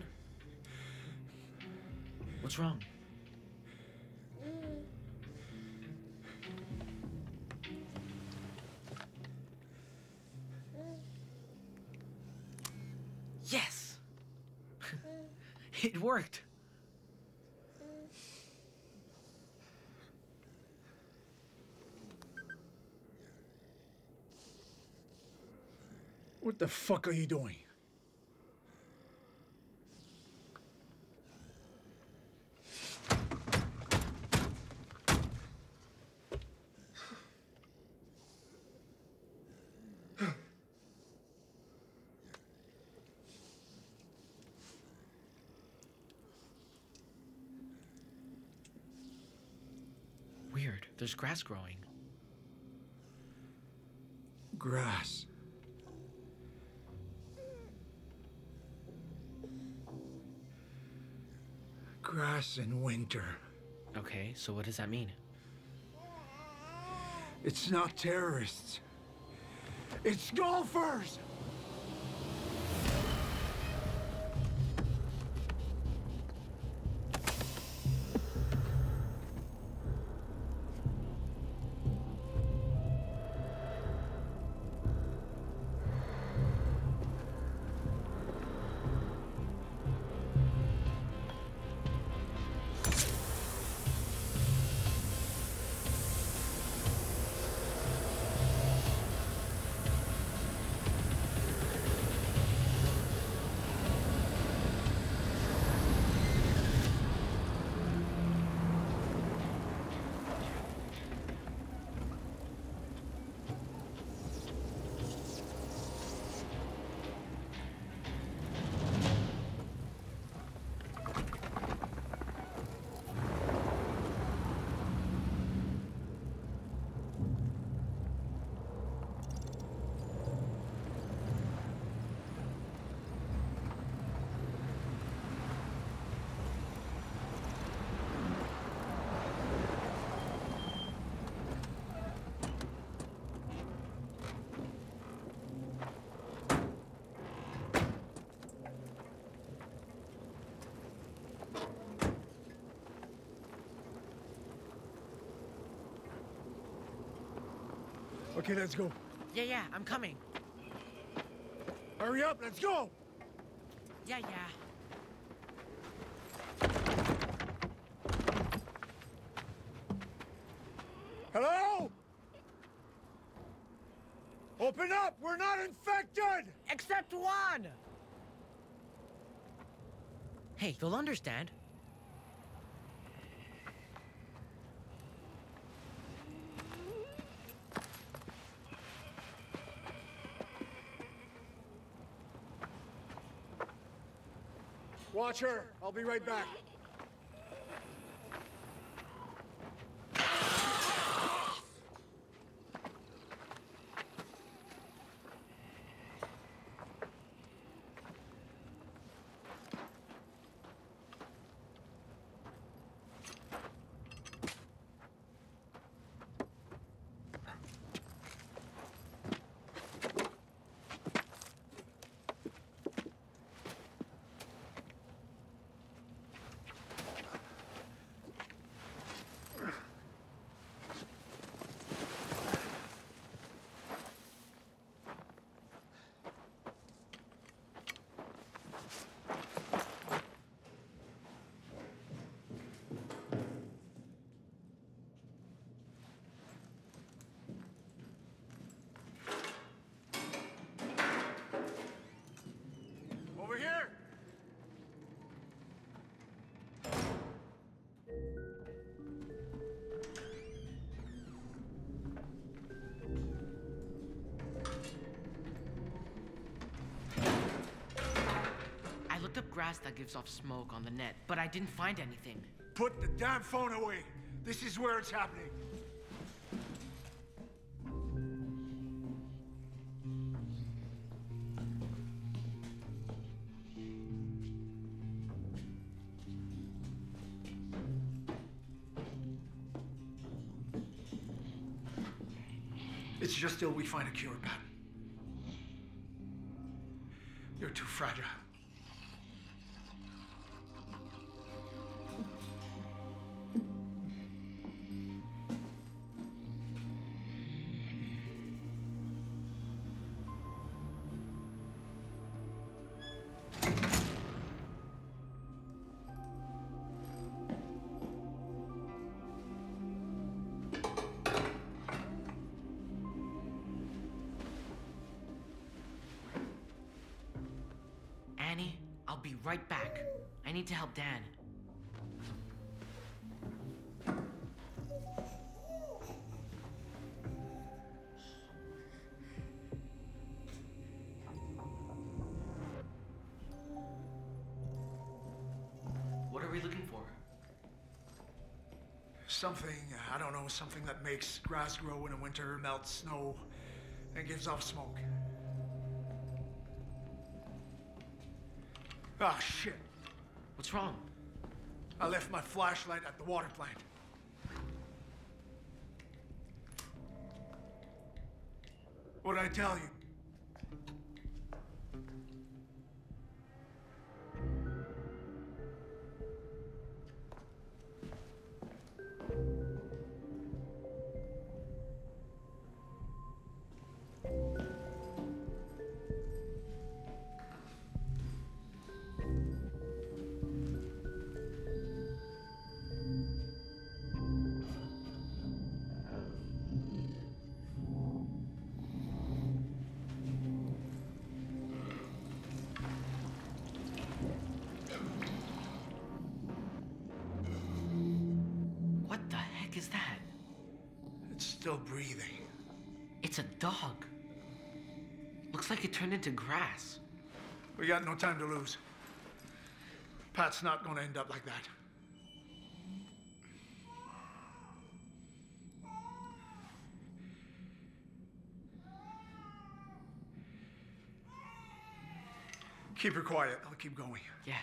What's wrong? Yes! It worked! What the fuck are you doing? Weird. There's grass growing. Grass. Grass in winter. Okay, so what does that mean? It's not terrorists. It's golfers! Okay, let's go. Yeah, I'm coming. Hurry up, let's go! Yeah. Hello? Open up! We're not infected! Except one! Hey, you'll understand. Watch her. I'll be right back. Over here! I looked up grass that gives off smoke on the net, but I didn't find anything. Put the damn phone away. This is where it's happening. It's just till we find a cure, Pat. You're too fragile. Annie, I'll be right back. I need to help Dan. What are we looking for? Something, I don't know, something that makes grass grow in the winter, melts snow, and gives off smoke. Ah, shit. What's wrong? I left my flashlight at the water plant. What'd I tell you? What the heck is that? It's still breathing. It's a dog. Looks like it turned into grass. We got no time to lose. Pat's not gonna end up like that. Keep her quiet. I'll keep going. Yeah.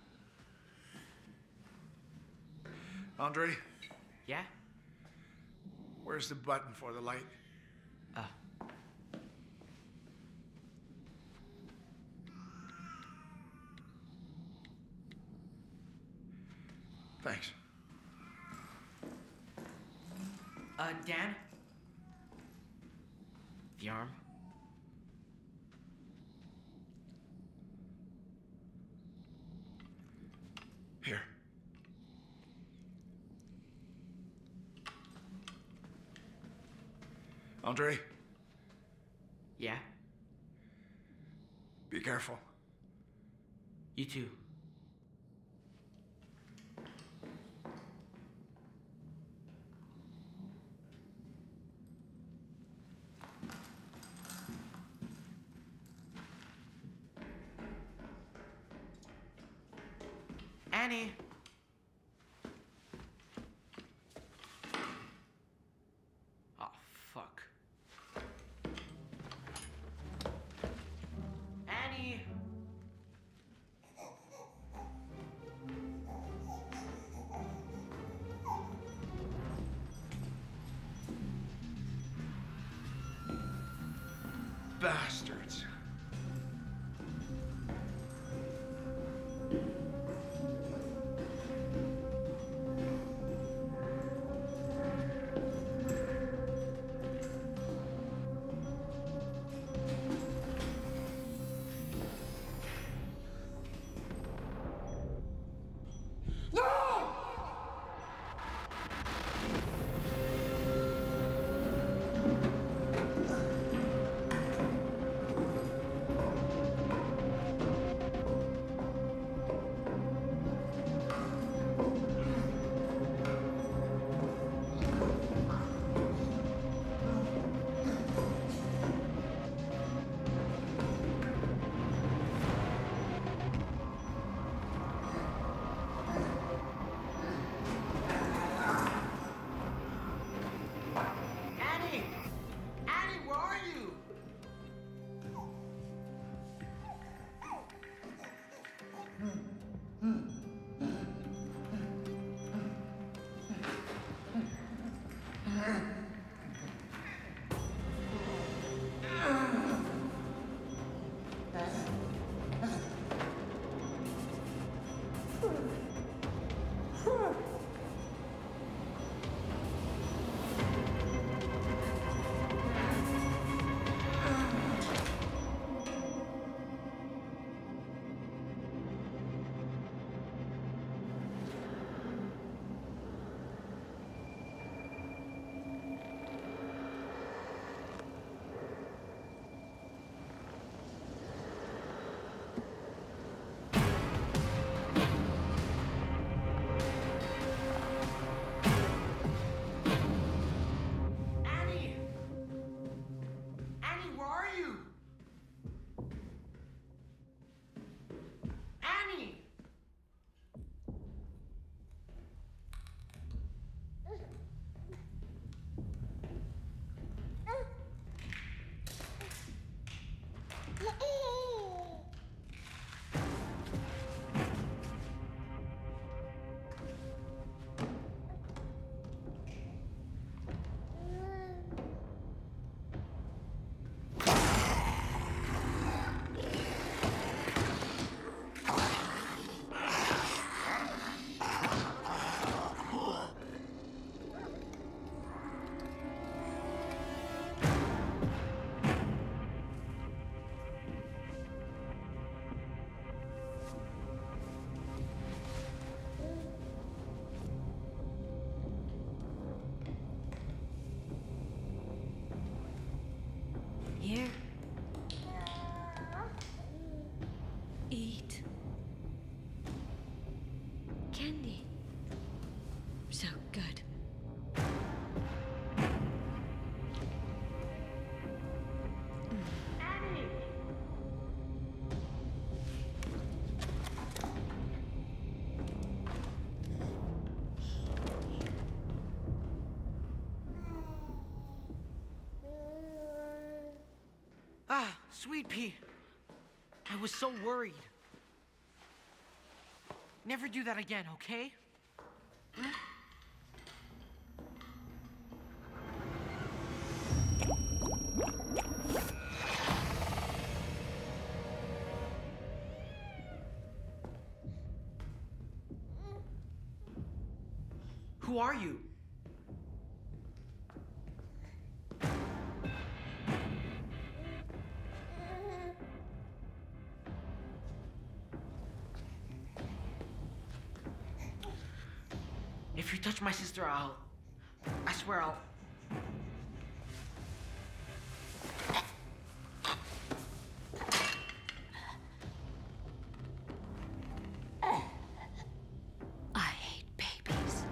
Andre? Yeah? Where's the button for the light? Thanks. Dan? The arm? Here. Andre, Yeah? be careful. You too. Annie! Oh, fuck. Annie! Bastards. Annie! Annie, where are you? Annie! Annie, where are you? Annie! Here. Eat. Candy. So good. Ah, Sweet Pea. I was so worried. Never do that again, okay? Who are you? If you touch my sister, I swear I'll... I hate babies.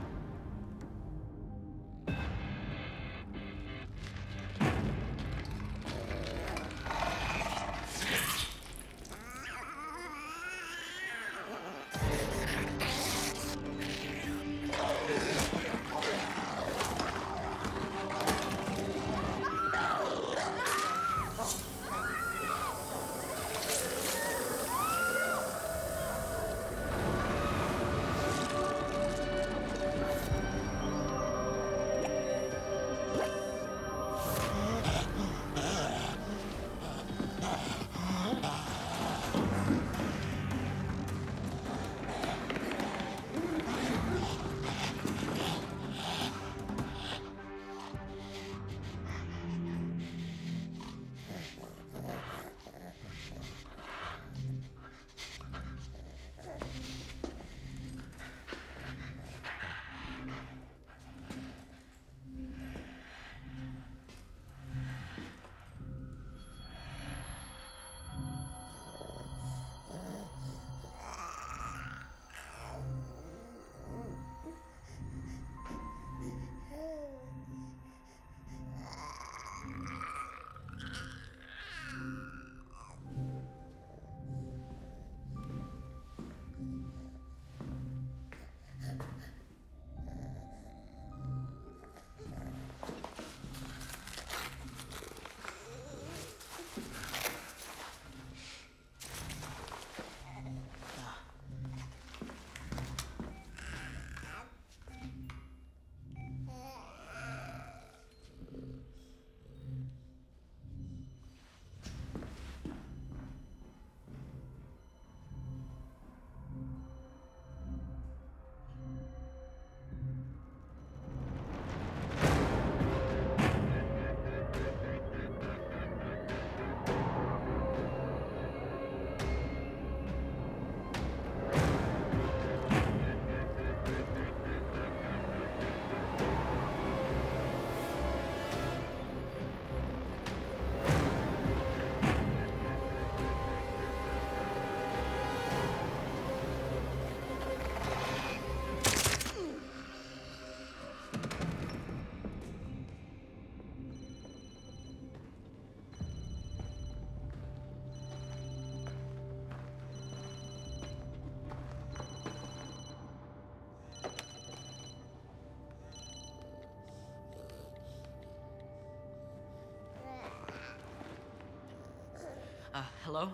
Hello?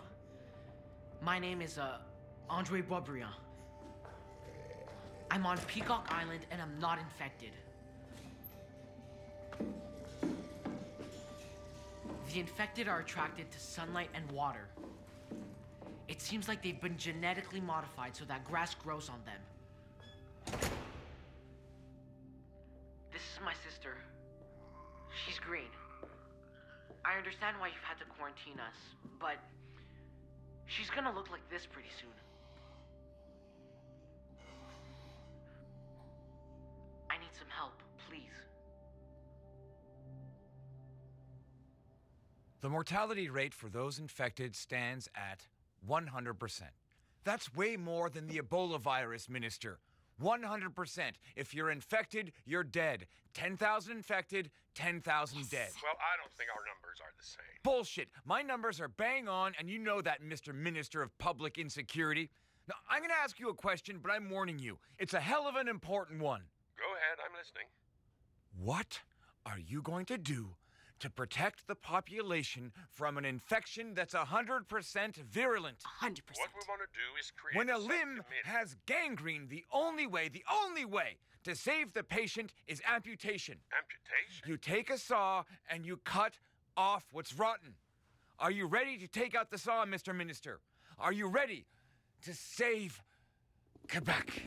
My name is, Andre Boisbriand. I'm on Peacock Island and I'm not infected. The infected are attracted to sunlight and water. It seems like they've been genetically modified so that grass grows on them. This is my sister. She's green. I understand why you've had to quarantine us, but she's gonna look like this pretty soon. I need some help, please. The mortality rate for those infected stands at 100%. That's way more than the Ebola virus, Minister. 100%. If you're infected, you're dead. 10,000 infected, 10,000 dead. Well, I don't think our numbers are the same. Bullshit. My numbers are bang on, and you know that, Mr. Minister of Public Insecurity. Now, I'm gonna ask you a question, but I'm warning you. It's a hell of an important one. Go ahead, I'm listening. What are you going to do to protect the population from an infection that's 100% virulent? 100%. What we want to do is create When a limb subcommittee. has gangrene, the only way to save the patient is amputation. Amputation? You take a saw and you cut off what's rotten. Are you ready to take out the saw, Mr. Minister? Are you ready to save Quebec?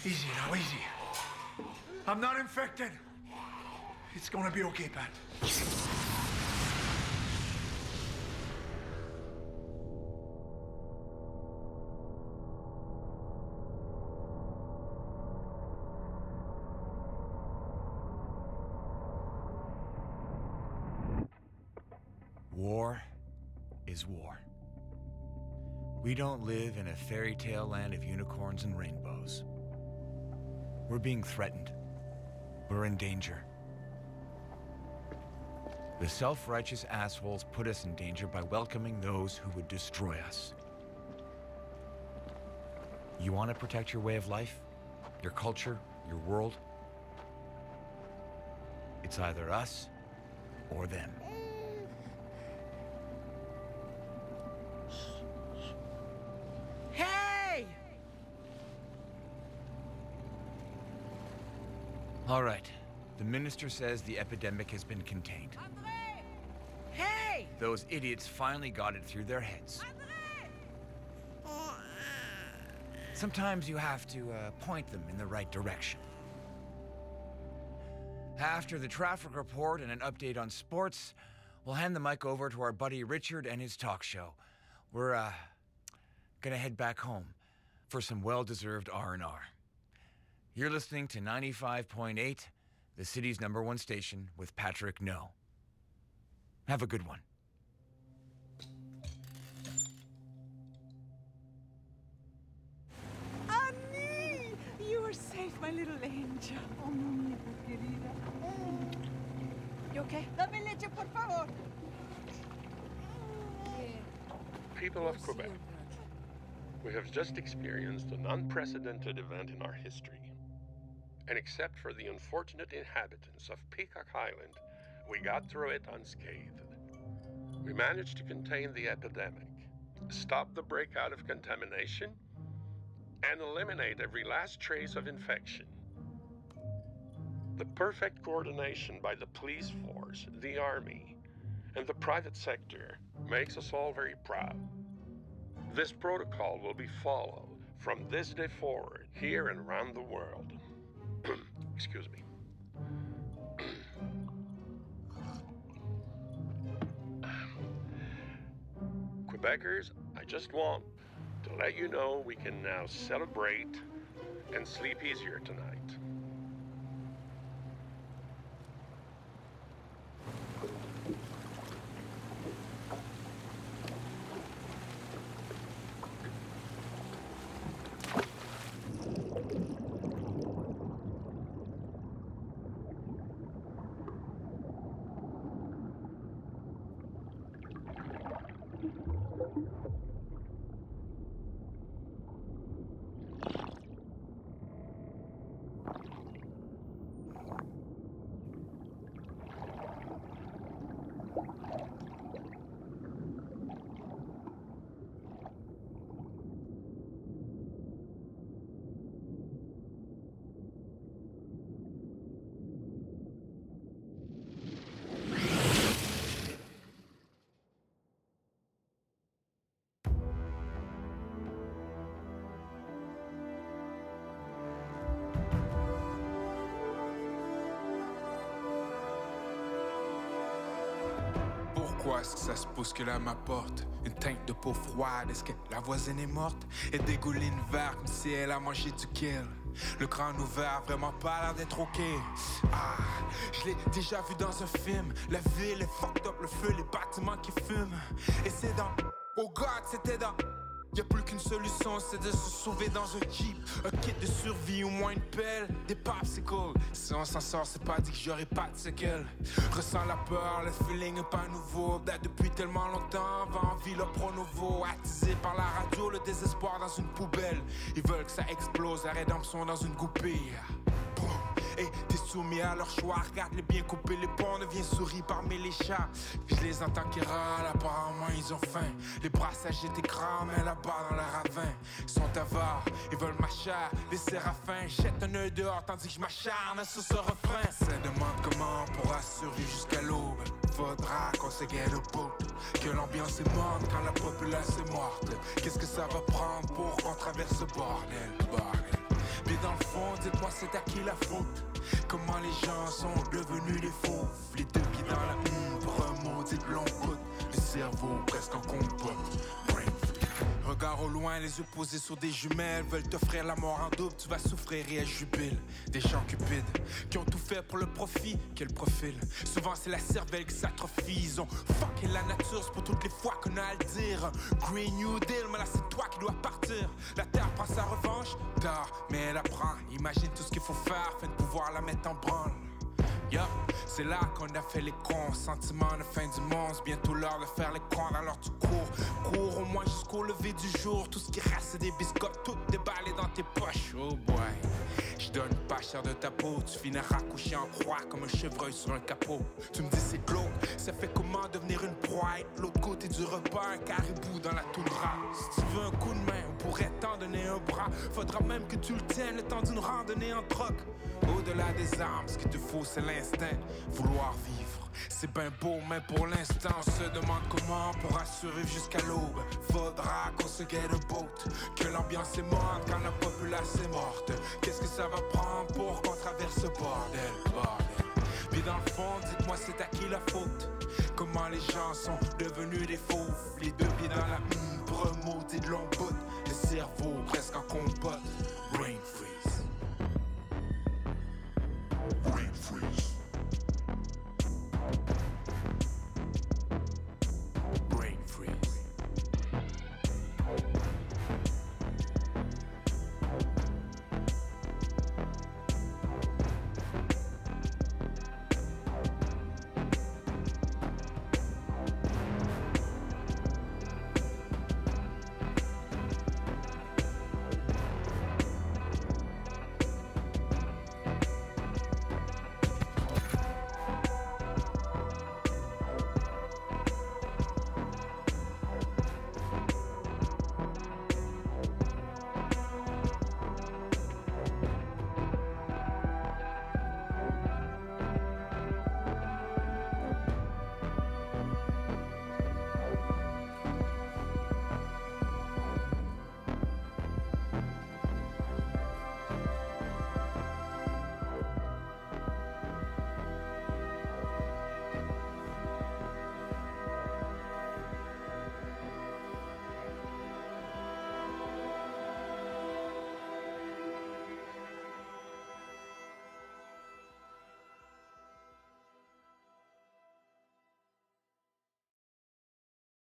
Easy now, easy. I'm not infected. It's gonna be okay, Pat. War is war. We don't live in a fairy tale land of unicorns and rainbows. We're being threatened. We're in danger. The self-righteous assholes put us in danger by welcoming those who would destroy us. You want to protect your way of life, your culture, your world? It's either us or them. Hey! All right. The minister says the epidemic has been contained. Hey! Those idiots finally got it through their heads. Sometimes you have to point them in the right direction. After the traffic report and an update on sports, we'll hand the mic over to our buddy Richard and his talk show. We're gonna head back home for some well-deserved R&R. You're listening to 95.8, the city's #1 station, with Patrick No. Have a good one. Annie! You are safe, my little angel. Oh, mamita querida. You okay? Dame leche, por favor. People of Quebec, we have just experienced an unprecedented event in our history. And except for the unfortunate inhabitants of Peacock Island, we got through it unscathed. We managed to contain the epidemic, stop the breakout of contamination, and eliminate every last trace of infection. The perfect coordination by the police force, the army, and the private sector makes us all very proud. This protocol will be followed from this day forward, here and around the world. Excuse me. Quebecers, I just want to let you know we can now celebrate and sleep easier tonight. Pourquoi est-ce que ça se bouscule à ma porte? Une teinte de peau froide, est-ce que la voisine est morte? Elle dégouline vers comme si elle a mangé du kill. Le crâne ouvert, vraiment pas l'air d'être ok. Ah, je l'ai déjà vu dans un film. La ville est fucked up, le feu, les bâtiments qui fument. Et c'est dans... Oh God, c'était dans... Y'a plus qu'une solution, c'est de se sauver dans un jeep. Un kit de survie, au moins une pelle, des popsicles. Si on s'en sort, c'est pas dit que j'aurai pas de séquelles. Ressens la peur, le feeling est pas nouveau. Date depuis tellement longtemps, va en vie le pronovo. Attisé par la radio, le désespoir dans une poubelle. Ils veulent que ça explose, la rédemption dans une goupille. Et t'es soumis à leur choix, regarde-les bien couper les ponts, devient souris parmi les chats. Je les entends qui râlent, apparemment ils ont faim. Les bras s'agitent et crament, mais là-bas dans le ravin. Ils sont avares, ils veulent ma chair, les séraphins. Jette un œil dehors tandis que je m'acharne sur ce refrain. Ça demande comment on pourra survivre jusqu'à l'aube. Faudra qu'on se get a boat. Que l'ambiance est morte quand la populace est morte. Qu'est-ce que ça va prendre pour qu'on traverse ce bordel, bordel? Mais dans le fond, dites-moi c'est à qui la faute? Comment les gens sont devenus des fauves? Les deux pieds dans la pour un maudit long bout. Le cerveau presque en compote. Regard au loin, les yeux posés sur des jumelles veulent t'offrir la mort en double, tu vas souffrir et elles jubilent. Des gens cupides qui ont tout fait pour le profit, quel profil. Souvent c'est la cervelle qui s'atrophie. Ils ont fucké la nature, c'est pour toutes les fois qu'on a à le dire. Green New Deal, mais là c'est toi qui dois partir. La terre prend sa revanche, tard, mais elle apprend. Imagine tout ce qu'il faut faire afin de pouvoir la mettre en branle. Yup, c'est là qu'on a fait les cons. Sentiment de fin du monde, c'est bientôt l'heure de faire les cons. Alors tu cours au moins jusqu'au lever du jour. Tout ce qui reste c'est des biscottes, toutes déballées dans tes poches. Oh boy, je donne pas cher de ta peau. Tu finiras couché en croix comme un chevreuil sur un capot. Tu me dis c'est glauque, ça fait comment devenir une proie? Être l'autre côté du repas, un caribou dans la toundra. Si tu veux un coup de main, on pourrait t'en donner un bras. Faudra même que tu le tiennes le temps d'une randonnée en troc. Au-delà des armes, ce qu'il te faut c'est l'instinct, vouloir vivre. C'est ben beau, mais pour l'instant on se demande comment on pourra survivre jusqu'à l'aube. Faudra qu'on se get a boat, que l'ambiance est morte quand la populace est morte. Qu'est-ce que ça va prendre pour qu'on traverse ce bordel? Puis dans le fond, dites-moi c'est à qui la faute? Comment les gens sont devenus des fauves? Les deux